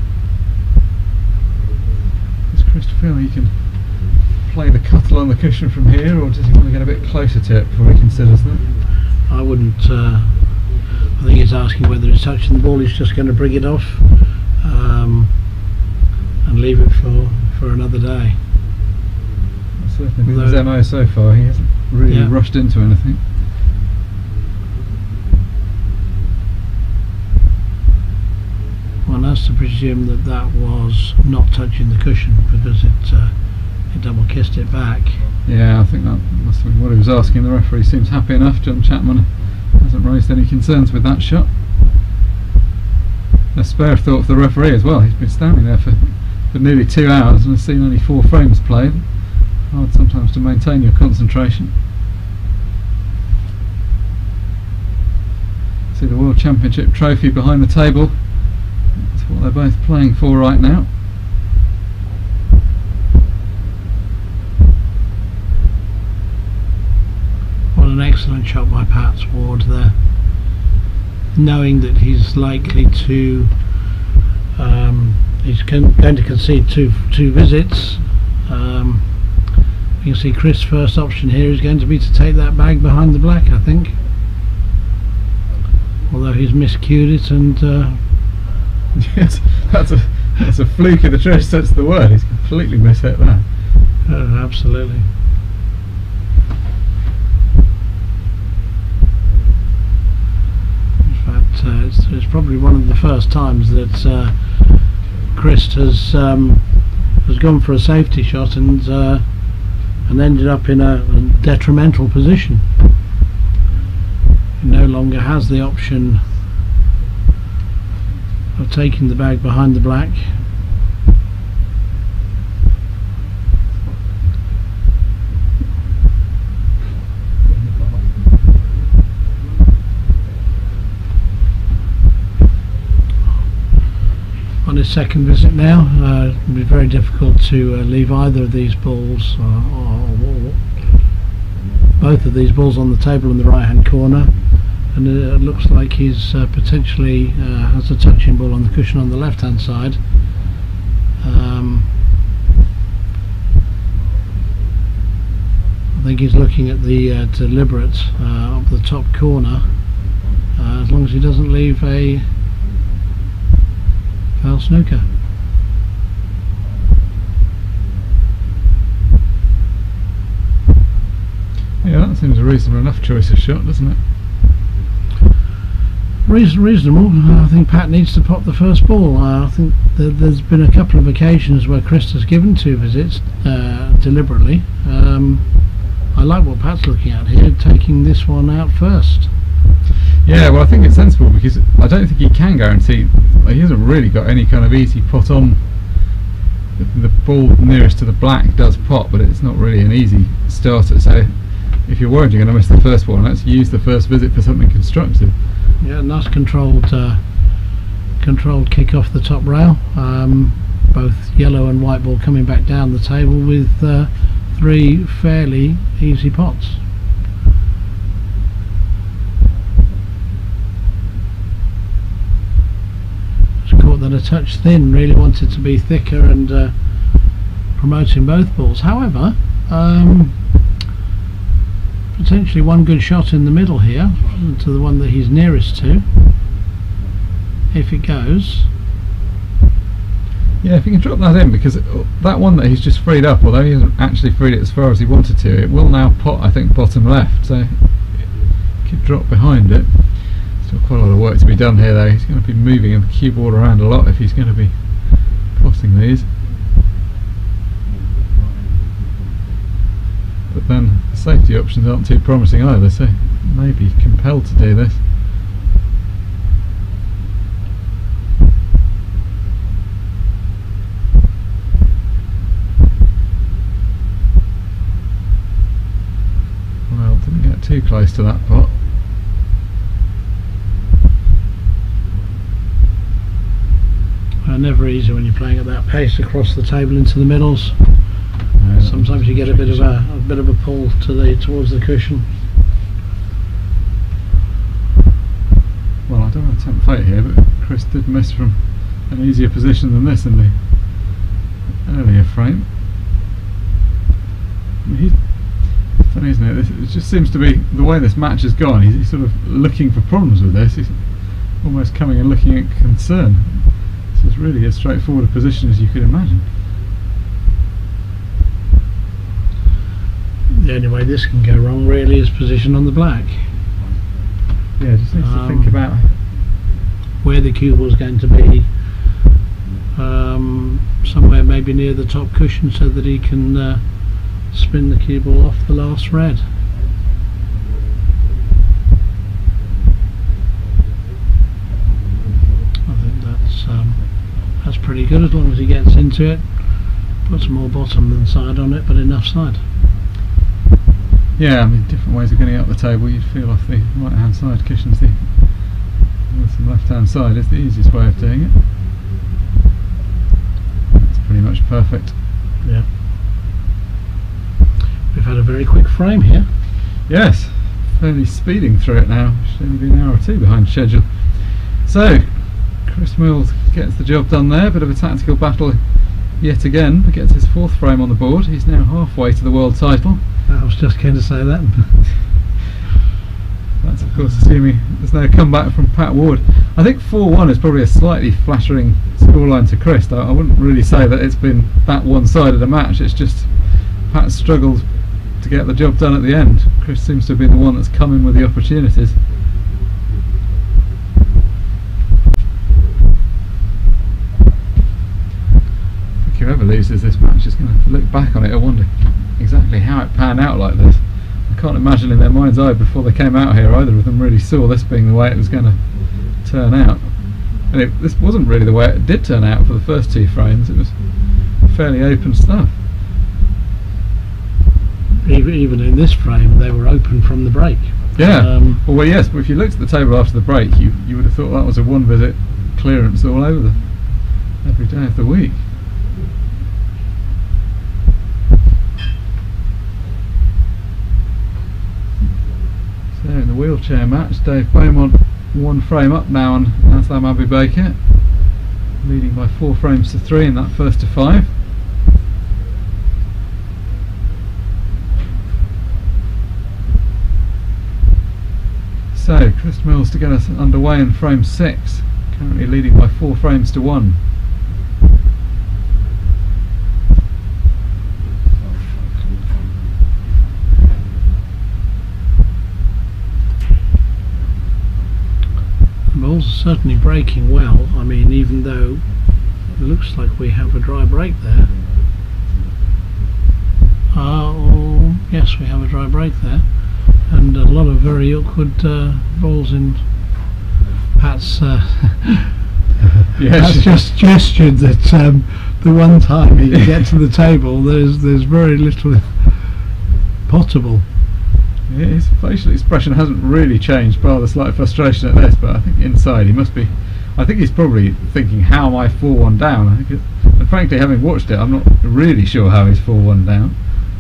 Does Chris feel he can play the cuttle on the cushion from here, or does he want to get a bit closer to it before he considers that? I wouldn't. Uh, I think he's asking whether it's touching the ball. He's just going to bring it off um, and leave it for for another day. That's certainly been his M O so far. He hasn't really Yeah. rushed into anything. One has to presume that that was not touching the cushion, because it uh, it double kissed it back. Yeah, I think that must have been what he was asking. The referee seems happy enough. John Chapman hasn't raised any concerns with that shot. A spare thought for the referee as well. He's been standing there for, for nearly two hours and has seen only four frames played. Hard sometimes to maintain your concentration. See the World Championship trophy behind the table. That's what they're both playing for right now. What an excellent shot by Pat Ward there. Knowing that he's likely to, um, he's con going to concede two two visits. Um, you can see Chris' first option here is going to be to take that bag behind the black, I think. Although he's miscued it, and uh, yes, that's a that's a fluke in the truest sense of the word. He's completely mishit that. uh, absolutely. Uh, it's, it's probably one of the first times that uh, Chris has um, has gone for a safety shot and uh, and ended up in a, a detrimental position. He no longer has the option of taking the bag behind the black. On his second visit now, uh, it will be very difficult to uh, leave either of these balls, uh, or, or both of these balls, on the table in the right hand corner, and it looks like he's uh, potentially uh, has a touching ball on the cushion on the left hand side. Um, I think he's looking at the uh, deliberate uh, up the top corner, uh, as long as he doesn't leave a foul snooker. Yeah, that seems a reasonable enough choice of shot, doesn't it? Reason, reasonable. I think Pat needs to pop the first ball. Uh, I think th there's been a couple of occasions where Chris has given two visits uh, deliberately. Um, I like what Pat's looking at here, taking this one out first. Yeah, well, I think it's sensible, because I don't think he can guarantee. He hasn't really got any kind of easy pot on. The, the ball nearest to the black does pop, but it's not really an easy starter. So if you're worried you're going to miss the first one, let's use the first visit for something constructive. Yeah, nice controlled uh, controlled kick off the top rail. Um, both yellow and white ball coming back down the table with uh, three fairly easy pots. Caught that a touch thin, really wanted to be thicker and uh, promoting both balls. However, um, potentially one good shot in the middle here to the one that he's nearest to, if it goes. Yeah, if he can drop that in, because that one that he's just freed up, although he hasn't actually freed it as far as he wanted to, it will now pot, I think, bottom left, so he could drop behind it. Still quite a lot of work to be done here though. He's going to be moving the cue board around a lot if he's going to be potting these. But then the safety options aren't too promising either, so he may be compelled to do this. close to that pot. Uh, never easy when you're playing at that pace across the table into the middles. Uh, Sometimes you get a bit of a, a bit of a pull to the towards the cushion. Well, I don't want to tempt fate here, but Chris did miss from an easier position than this in the earlier frame. I mean, he's funny, isn't it? This, it just seems to be the way this match has gone. He's, he's sort of looking for problems with this. He's almost coming and looking at concern. This is really as straightforward a position as you could imagine. The only way this can go wrong really is position on the black. Yeah, just needs Um, to think about Where the cue ball's going to be. Um, somewhere maybe near the top cushion so that he can uh, spin the cue ball off the last red. I think that's um, that's pretty good as long as he gets into it. Puts more bottom than side on it, but enough side. Yeah, I mean, different ways of getting up the table. You'd feel off the right hand side cushions. The with the left hand side is the easiest way of doing it. It's pretty much perfect. Yeah. We've had a very quick frame here. Yes, fairly speeding through it now. Should only be an hour or two behind schedule. So, Chris Mills gets the job done there. Bit of a tactical battle yet again. He gets his fourth frame on the board. He's now halfway to the world title. I was just going to say that. That's of course assuming there's no comeback from Pat Ward. I think four one is probably a slightly flattering scoreline to Chris. I wouldn't really say that it's been that one-sided a match. It's just Pat struggled to get the job done at the end. Chris seems to have been the one that's come in with the opportunities. I think whoever loses this match is going to look back on it and wonder exactly how it panned out like this. I can't imagine in their mind's eye before they came out here either of them really saw this being the way it was going to turn out. And it, this wasn't really the way it did turn out for the first two frames. It was fairly open stuff. Even, even in this frame they were open from the break. Yeah, Um, well, well yes, but if you looked at the table after the break you, you would have thought that was a one visit clearance all over the, every day of the week. So in the wheelchair match, Dave Beaumont one frame up now on Aslam Abu Baker, leading by four frames to three in that first to five. So Chris Mills to get us underway in frame six, currently leading by four frames to one. The balls are certainly breaking well. I mean, even though it looks like we have a dry break there. Oh, yes, we have a dry break there. And a lot of very awkward uh, balls in Pat's. Uh, Yeah, Pat's just gestured that um, the one time he can get to the table, there's there's very little potable. his facial expression hasn't really changed, bar the slight frustration at this, but I think inside he must be, I think he's probably thinking, how am I four one down? I think it, and frankly, having watched it, I'm not really sure how he's four one down.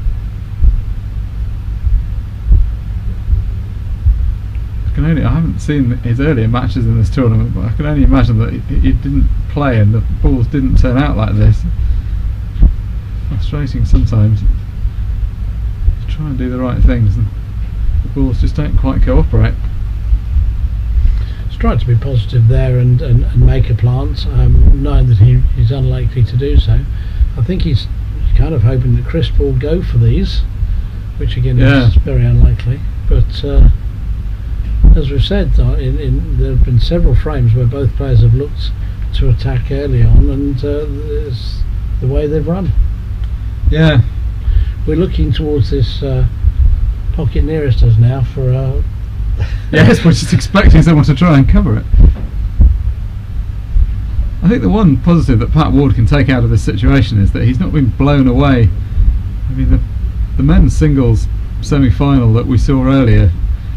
I can only, I haven't seen his earlier matches in this tournament, but I can only imagine that he, he didn't play and the balls didn't turn out like this. Frustrating sometimes. You try and do the right things and the balls just don't quite cooperate. He's tried to be positive there and, and, and make a plant, um, knowing that he, he's unlikely to do so. I think he's kind of hoping that Chris will go for these, which again Yeah. is very unlikely. But uh, as we've said, uh, in, in, there have been several frames where both players have looked to attack early on, and uh, it's the way they've run. Yeah. We're looking towards this uh, pocket nearest us now for uh, Yes, we're just expecting someone to try and cover it. I think the one positive that Pat Ward can take out of this situation is that he's not been blown away. I mean, the, the men's singles semi-final that we saw earlier,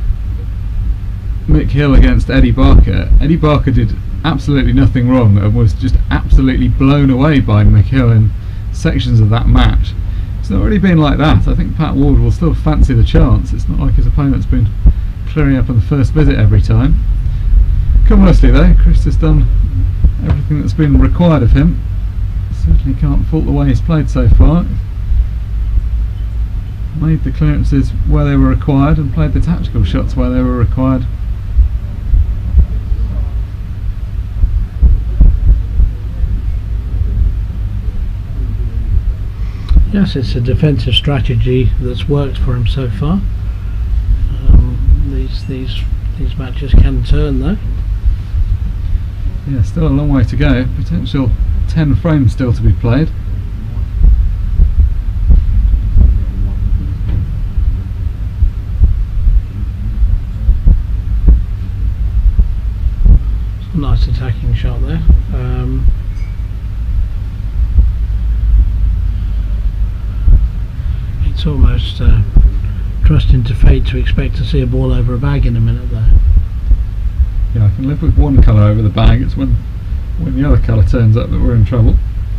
Mick Hill against Eddie Barker, Eddie Barker did absolutely nothing wrong and was just absolutely blown away by Mick Hill in sections of that match. It's not really been like that. I think Pat Ward will still fancy the chance. It's not like his opponent's been clearing up on the first visit every time. Conversely though, Chris has done everything that's been required of him. Certainly can't fault the way he's played so far. Made the clearances where they were required and played the tactical shots where they were required. Yes, it's a defensive strategy that's worked for him so far. Um, these these these matches can turn though. Yeah, still a long way to go. Potential ten frames still to be played. Nice attacking shot there. Um, it's almost uh, trusting to fate to expect to see a ball over a bag in a minute there. Yeah, I can live with one colour over the bag. It's when when the other colour turns up that we're in trouble.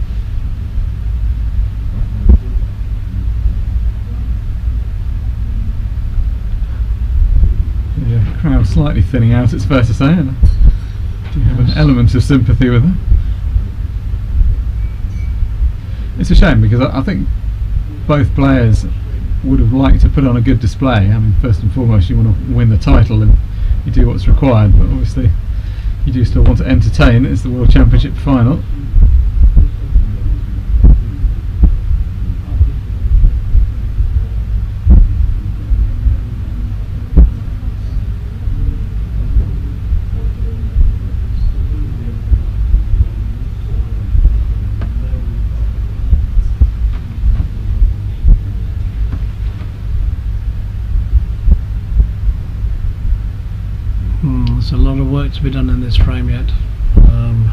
Yeah, crowd slightly thinning out, it's fair to say. And do you have an element of sympathy with her? It's a shame because I, I think both players would have liked to put on a good display. I mean, first and foremost, you want to win the title and you do what's required, but obviously you do still want to entertain. It's the World Championship final. There's a lot of work to be done in this frame yet. Um,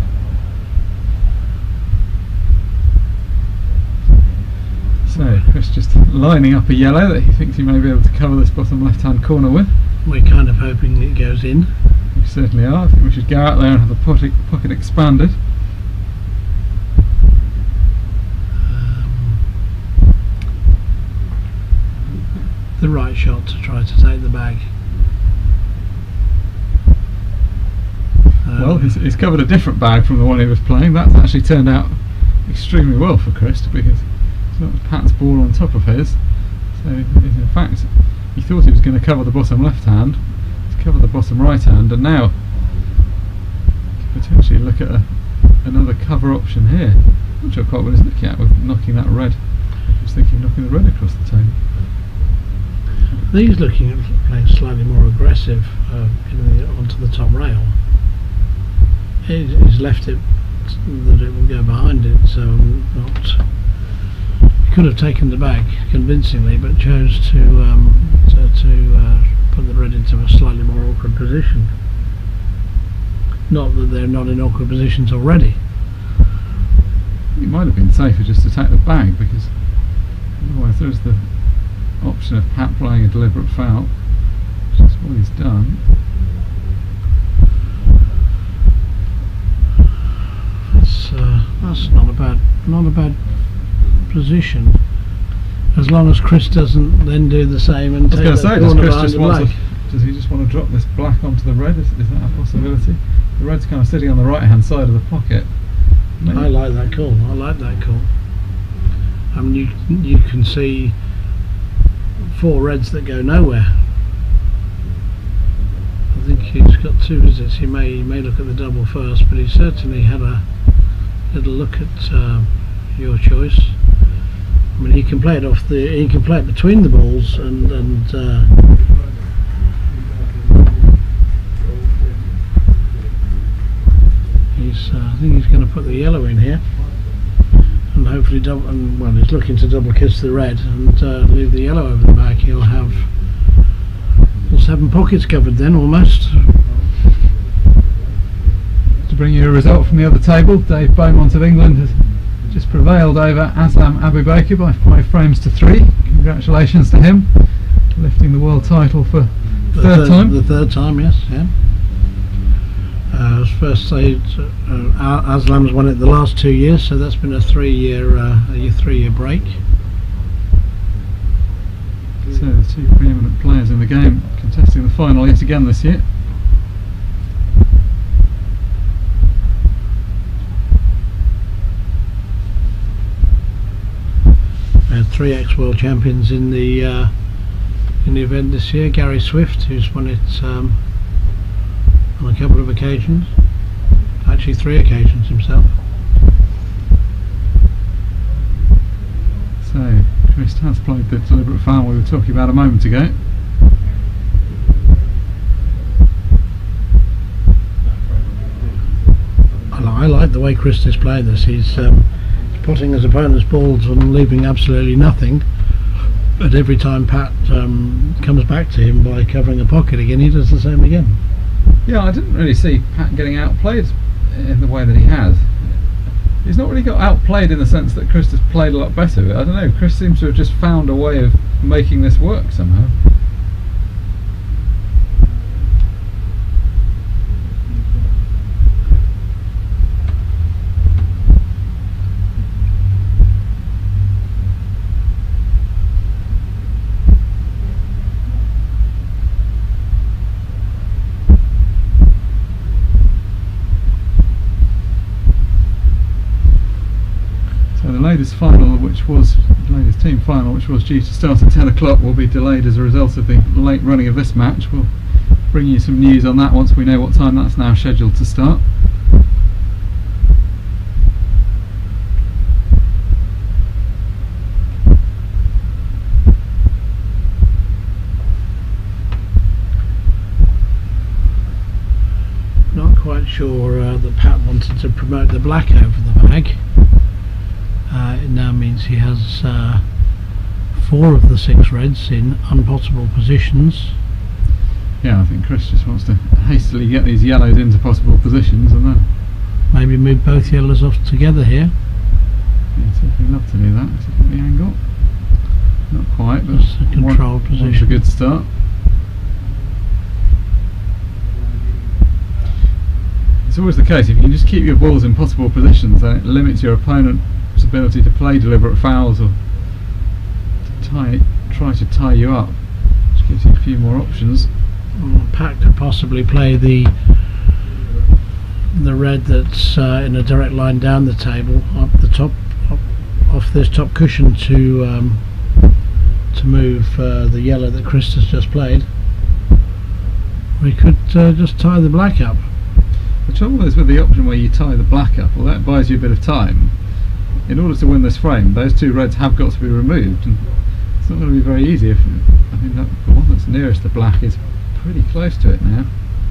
so Chris just lining up a yellow that he thinks he may be able to cover this bottom left hand corner with. we're kind of hoping it goes in. We certainly are. I think we should go out there and have the pocket, pocket expanded. The right shot to try to take the bag. Um, Well, he's, he's covered a different bag from the one he was playing. That's actually turned out extremely well for Chris because it's not Pat's ball on top of his. So in fact, he thought he was going to cover the bottom left hand, he's covered the bottom right hand, and now potentially look at a, another cover option here. I'm not sure quite what he's looking at with knocking that red. He was thinking knocking the red across the table. I think he's looking at playing slightly more aggressive uh, in the, onto the top rail. He, he's left it that it will go behind it, so not. He could have taken the bag convincingly, but chose to um, to, to uh, put the red into a slightly more awkward position. Not that they're not in awkward positions already. It might have been safer just to take the bag because otherwise there's the option of Pat playing a deliberate foul, which is what he's done. That's uh, that's not a bad not a bad position, as long as Chris doesn't then do the same and take I was that going to say, does corner Chris behind just the want black. to, does he just want to drop this black onto the red? Is, is that a possibility? The red's kind of sitting on the right hand side of the pocket. Maybe. I like that call. I like that call. I mean, you you can see four reds that go nowhere. I think he's got two visits. He may he may look at the double first, but he certainly had a little look at uh, your choice. I mean, he can play it off the. He can play it between the balls, and and. Uh, he's. Uh, I think he's going to put the yellow in here, and hopefully double. And well, he's looking to double kiss the red and uh, leave the yellow over the back. He'll have all seven pockets covered then, almost. To bring you a result from the other table, Dave Beaumont of England has just prevailed over Aslam Abubakar by five frames to three. Congratulations to him, lifting the world title for The Third time? The third time, yes, yeah. Uh, first stage, uh, Aslam's won it the last two years, so that's been a three-year, uh, a three-year break. So the two preeminent players in the game contesting the final yet again this year. We had three ex-world champions in the uh, in the event this year. Gary Swift, who's won it um, on a couple of occasions, actually three occasions himself. So Chris has played the deliberate foul we were talking about a moment ago. I, li I like the way Chris is playing this. He's um, potting his opponent's balls and leaving absolutely nothing. But every time Pat um, comes back to him by covering a pocket again, he does the same again. Yeah, I didn't really see Pat getting outplayed in the way that he has. He's not really got outplayed in the sense that Chris has played a lot better. I don't know, Chris seems to have just found a way of making this work somehow. Ladies final, which was ladies team final, which was due to start at ten o'clock, will be delayed as a result of the late running of this match. We'll bring you some news on that once we know what time that's now scheduled to start. Not quite sure uh, that Pat wanted to promote the black over the bag. Uh, it now means he has uh, four of the six reds in unpottable positions. Yeah, I think Chris just wants to hastily get these yellows into possible positions and then maybe move both yellows off together here. Yeah, certainly love to do that. Let's look at the angle. Not quite, but that's a controlled one, position. One's a good start. It's always the case, if you can just keep your balls in possible positions, then it limits your opponent's ability to play deliberate fouls or to tie, try to tie you up, which gives you a few more options. Well, Pat could possibly play the the red that's uh, in a direct line down the table, up the top, up, off this top cushion to um, to move uh, the yellow that Chris has just played. We could uh, just tie the black up. The trouble is with the option where you tie the black up, well, that buys you a bit of time. In order to win this frame, those two reds have got to be removed, and it's not going to be very easy. If I think that the one that's nearest the black is pretty close to it now.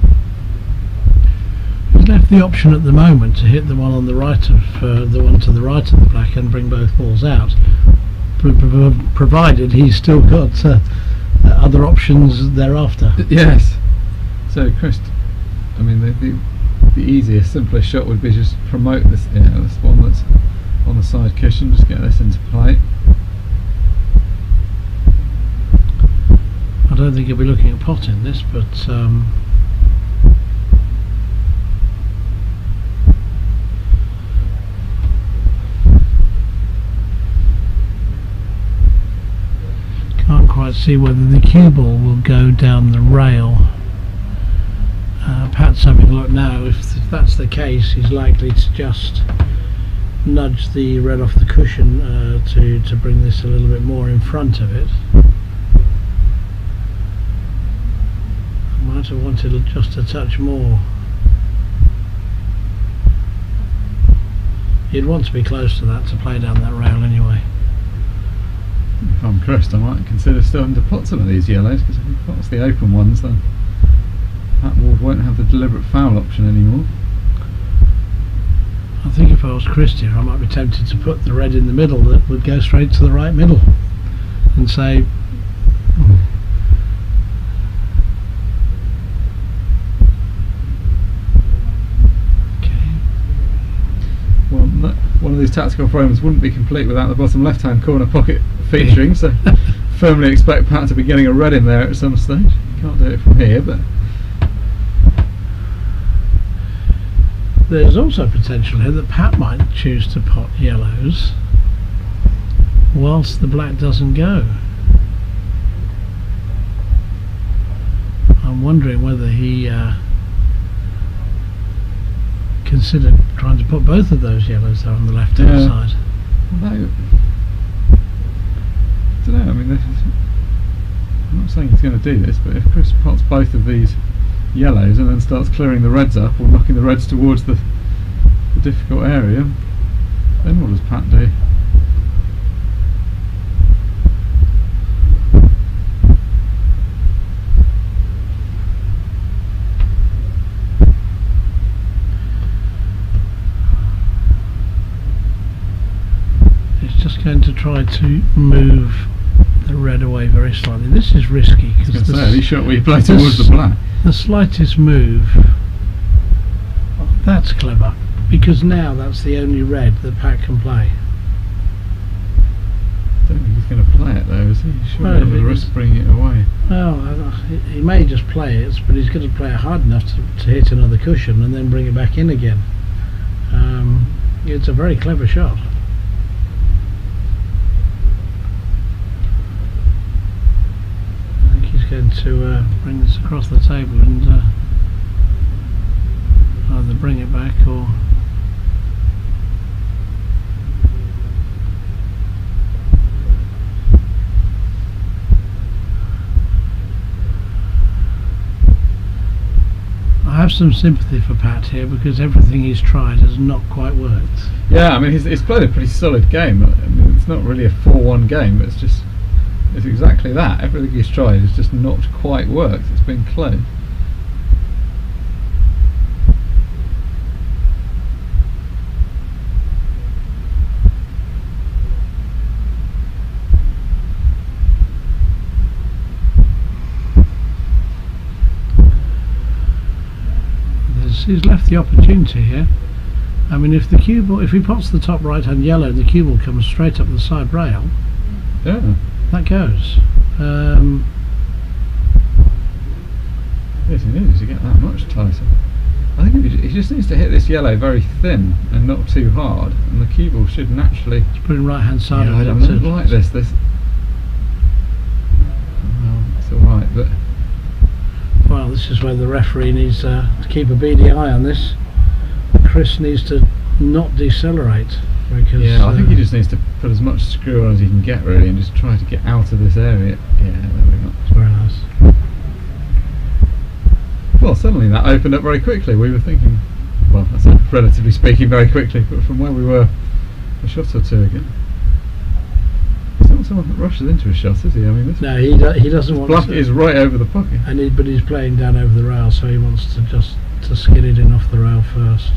He's left the option at the moment to hit the one on the right of uh, the one to the right of the black and bring both balls out, pro pro provided he's still got uh, uh, other options thereafter. Yes. So, Chris, I mean, the, the the easiest, simplest shot would be just promote this, you know, this one that's on the side cushion, just get this into play. I don't think he'll be looking at potting this, but um, can't quite see whether the cue ball will go down the rail. Uh, Pat's having a look now. If, if that's the case, he's likely to just nudge the red off the cushion uh, to, to bring this a little bit more in front of it. I might have wanted just a touch more. You'd want to be close to that to play down that rail anyway. If I'm Chris, I might consider starting to pot some of these yellows, because if he pots the open ones, then Pat Ward won't have the deliberate foul option anymore. I think if I was Chris here, I might be tempted to put the red in the middle that would go straight to the right middle and say, okay. Well, one of these tactical frames wouldn't be complete without the bottom left-hand corner pocket featuring, so firmly expect Pat to be getting a red in there at some stage. You can't do it from here, but there's also potential here that Pat might choose to pot yellows whilst the black doesn't go. I'm wondering whether he uh, considered trying to put both of those yellows there on the left hand Yeah. side. although I don't know. I mean, this is, I'm not saying he's going to do this, but if Chris pots both of these yellows and then starts clearing the reds up or knocking the reds towards the, the difficult area, then what does Pat do? He's just going to try to move the red away very slightly. This is risky I was because going to say, at least shot where you play the towards the s- black. the slightest move, that's clever, because now that's the only red that Pat can play. I don't think he's going to play it though, is he? Sure, No, he'll it risk is- bringing it away. Well, I- he, he may just play it, but he's going to play it hard enough to, to hit another cushion and then bring it back in again. Um, it's a very clever shot. I think he's going to uh, bring this across the table and uh, either bring it back or I have some sympathy for Pat here because everything he's tried has not quite worked. Yeah, I mean, he's, he's played a pretty solid game. I mean, it's not really a four one game, but it's just, it's exactly that. Everything he's tried has just not quite worked. It's been close. There's, he's left the opportunity here. I mean, if the cue ball, if he pots the top right hand yellow, the cue ball comes straight up the side rail. Yeah. That goes. Um, Yes, he needs to get that much tighter. I think he, he just needs to hit this yellow very thin and not too hard, and the cue ball should naturally. it's putting right hand side Yeah, of I it don't, to- I don't like this. This. Well, it's all right, but Well, this is where the referee needs uh, to keep a beady eye on this. Chris needs to not decelerate because yeah, I think he uh, just needs to put as much screw on as he can get really, and just try to get out of this area. Yeah, there we go. it's very nice. Well, suddenly that opened up very quickly. We were thinking, well, I said relatively speaking very quickly, but from where we were a shot or two again. He's not someone that rushes into a shot, is he? I mean, this No, he do, he doesn't want block to. is right over the pocket. And he, but he's playing down over the rail, so he wants to just to skid it in off the rail first.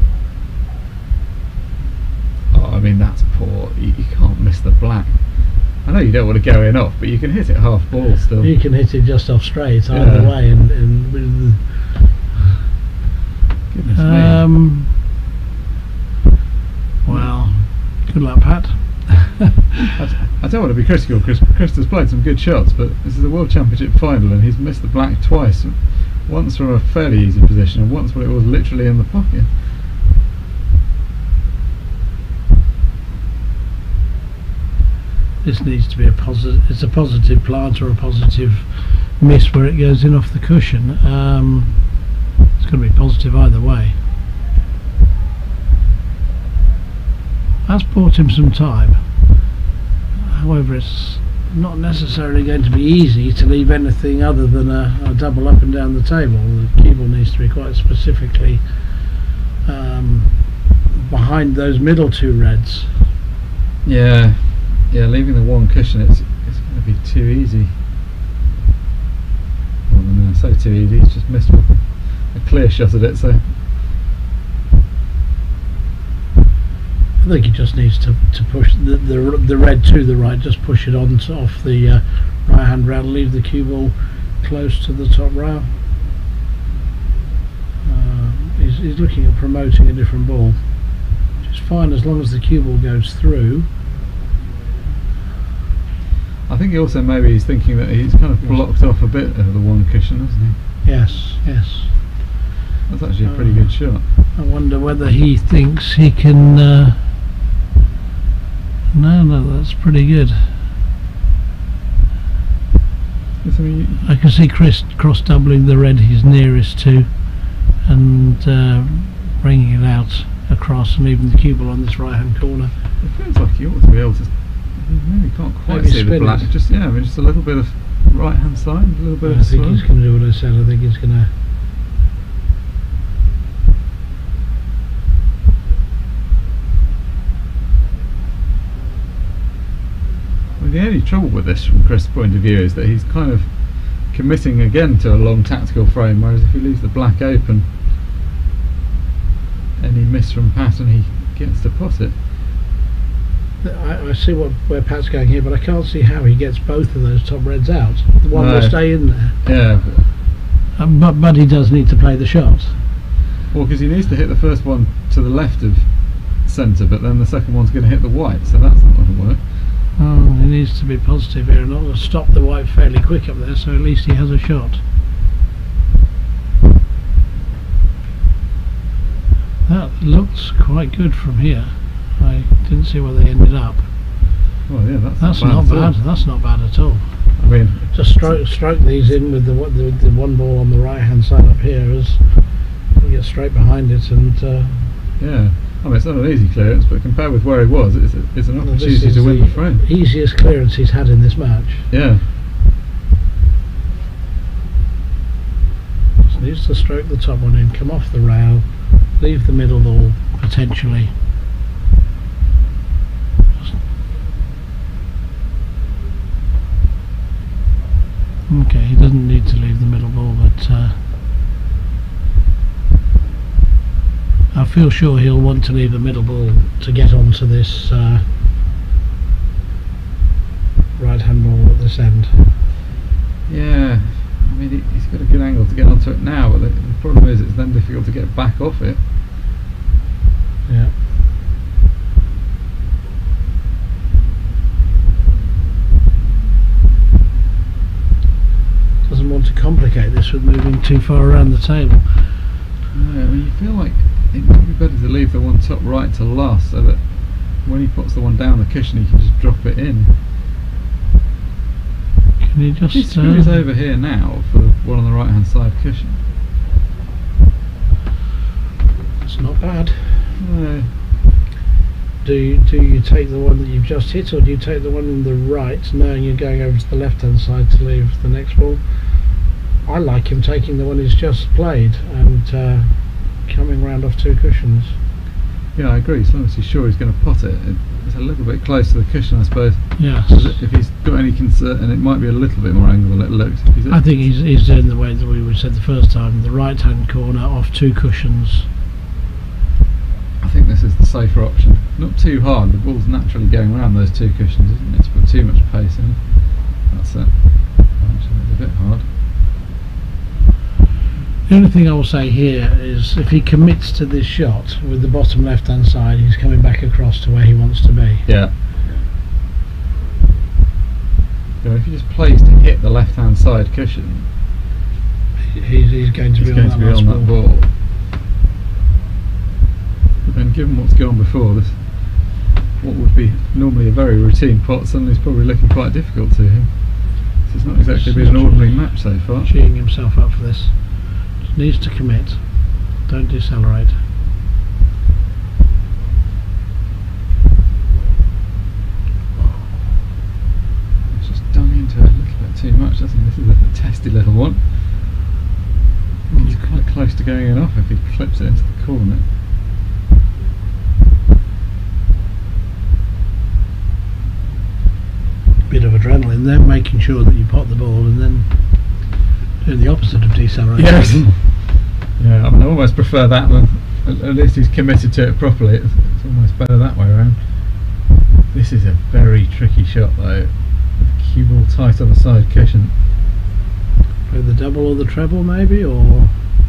Oh, I mean, that's poor. You, you can't miss the black. I know you don't want to go in off, but you can hit it half ball still. You can hit it just off straight Yeah. either way, and, and with Goodness the, me. um, well, good luck, Pat. I, I don't want to be critical. Chris, Chris has played some good shots, but this is a World Championship final, and he's missed the black twice. Once from a fairly easy position, and once when it was literally in the pocket. This needs to be a positive. It's a positive plant or a positive miss where it goes in off the cushion. Um, it's going to be positive either way. That's bought him some time. However, it's not necessarily going to be easy to leave anything other than a, a double up and down the table. The cue ball needs to be quite specifically um, behind those middle two reds. Yeah, yeah. Leaving the one cushion, it's it's going to be too easy. Well, no, so too easy. He's just missed a clear shot at it. So I think he just needs to, to push the, the the red to the right, just push it on to, off the uh, right hand rail, leave the cue ball close to the top rail. Uh, he's, he's looking at promoting a different ball, which is fine as long as the cue ball goes through. I I think he also maybe he's thinking that he's kind of blocked off a bit of the one cushion, hasn't he? Yes, yes. That's actually a pretty Uh, good shot. I wonder whether he thinks he can. Uh, no, no, that's pretty good. Yes, I mean, you- I can see Chris cross doubling the red he's nearest to, and uh, bringing it out across and leaving the cue ball on this right hand corner. it feels like he ought to be able to. You maybe can't quite Maybe see the spin black. it. Just yeah, I mean, just a little bit of right hand side, a little bit I of think swirl. he's going to do what I said. I think he's going to. Well, the only trouble with this, from Chris' point of view, is that he's kind of committing again to a long tactical frame, whereas if he leaves the black open, any miss from Pat and he gets to pot it. I, I see what where Pat's going here, but I can't see how he gets both of those top reds out. The one No. will stay in there. Yeah, Um, but but he does need to play the shot. well, because he needs to hit the first one to the left of centre, but then the second one's going to hit the white, so that's not going to work. Oh, he needs to be positive here and not stop the white fairly quick up there, so at least he has a shot. That looks quite good from here. I didn't see where they ended up. Well, yeah, that's, That's not not bad. at all. bad. That's not bad at all. I mean, Just stroke stroke these in with the one- the, the one ball on the right hand side up here as you get straight behind it, and uh, yeah. I mean, it's not an easy clearance, but compared with where he was, it's, a, it's an this opportunity is to win the the frame. easiest clearance he's had in this match. Yeah. Just needs to stroke the top one in, come off the rail, leave the middle ball potentially. Okay, he doesn't need to leave the middle ball, but uh, I feel sure he'll want to leave the middle ball to get onto this uh, right hand ball at this end. Yeah. I mean, he, he's got a good angle to get onto it now, but the, the problem is it's then difficult to get back off it. Yeah. Doesn't want to complicate this with moving too far around the table. Yeah, I mean, you feel like it might be better to leave the one top right to last, so that when he puts the one down the cushion, he can just drop it in. Can you He just screws uh, over here now for the one on the right hand side cushion. It's not bad. No. Do you, do you take the one that you've just hit, or do you take the one on the right, knowing you're going over to the left hand side to leave the next ball? I like him taking the one he's just played and uh, coming round off two cushions. Yeah, I agree. As long as he's sure he's going to pot it, it it's a little bit close to the cushion, I suppose. Yes. If he's got any concern, and it might be a little bit more angle than it looks. If he's I think he's, he's doing the way that we said the first time, the right hand corner off two cushions. I think this is the safer option. Not too hard. The ball's naturally going around those two cushions, isn't it? To put too much pace in. That's it. Actually, it's a bit hard. The only thing I will say here is if he commits to this shot with the bottom left hand side, he's coming back across to where he wants to be. Yeah. You know, if he just plays to hit the left hand side cushion, He's, he's going to he's be going on to that be last on that ball. ball. But then given what's gone before, this what would be normally a very routine pot suddenly is probably looking quite difficult to him. This has not exactly been an ordinary match so far. Cheating himself up for this. Just needs to commit. Don't decelerate. He's just dug into it a little bit too much, doesn't he? This is a testy little one. He's quite close to going in off if he clips it into the corner. Bit of adrenaline there, making sure that you pot the ball and then doing the opposite of decelerating. Yes. Yeah, I mean, I almost prefer that than at, at least he's committed to it properly. It's, it's almost better that way around. This is a very tricky shot though. Cue ball tight on the side cushion. Play the double or the treble maybe, or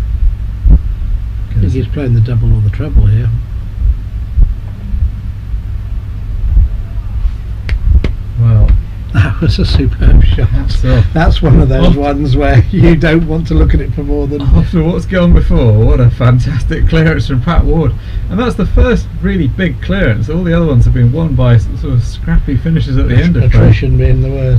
I think he's playing the double or the treble here. Well, Ah, That was a superb shot. So, That's one of those After- ones where you don't want to look at it for more than. after what's gone before, what a fantastic clearance from Pat Ward. And that's the first really big clearance. All the other ones have been won by s- sort of scrappy finishes at the end of play. Attrition being the word.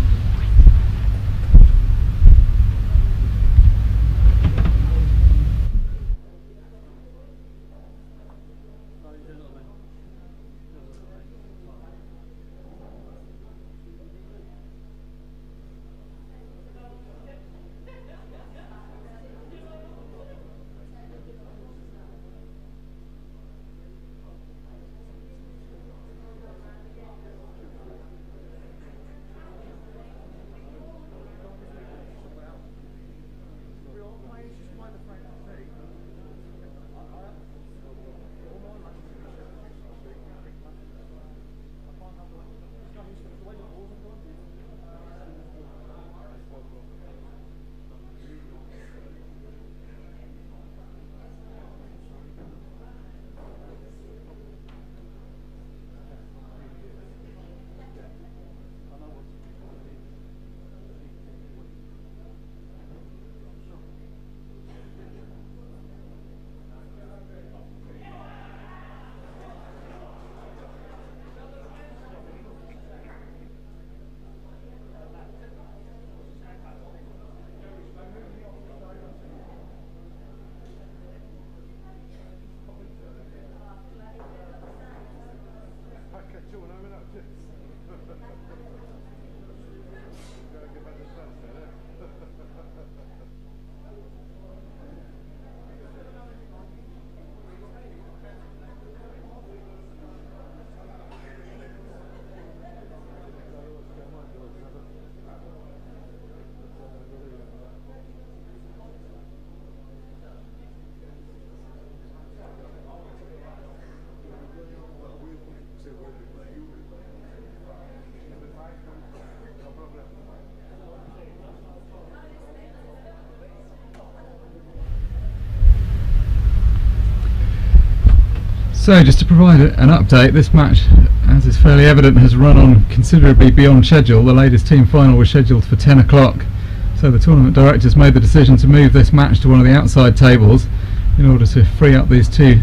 So, just to provide a- an update, this match, as is fairly evident, has run on considerably beyond schedule. The ladies' team final was scheduled for ten o'clock, so the tournament directors made the decision to move this match to one of the outside tables in order to free up these two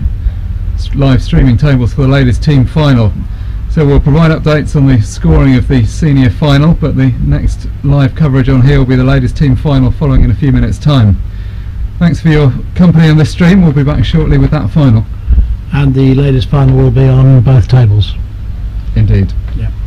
s- live streaming tables for the ladies' team final. So we'll provide updates on the scoring of the senior final, but the next live coverage on here will be the ladies' team final following in a few minutes' time. Thanks for your company on this stream. We'll be back shortly with that final. And the latest final will be on both tables. Indeed. Yeah.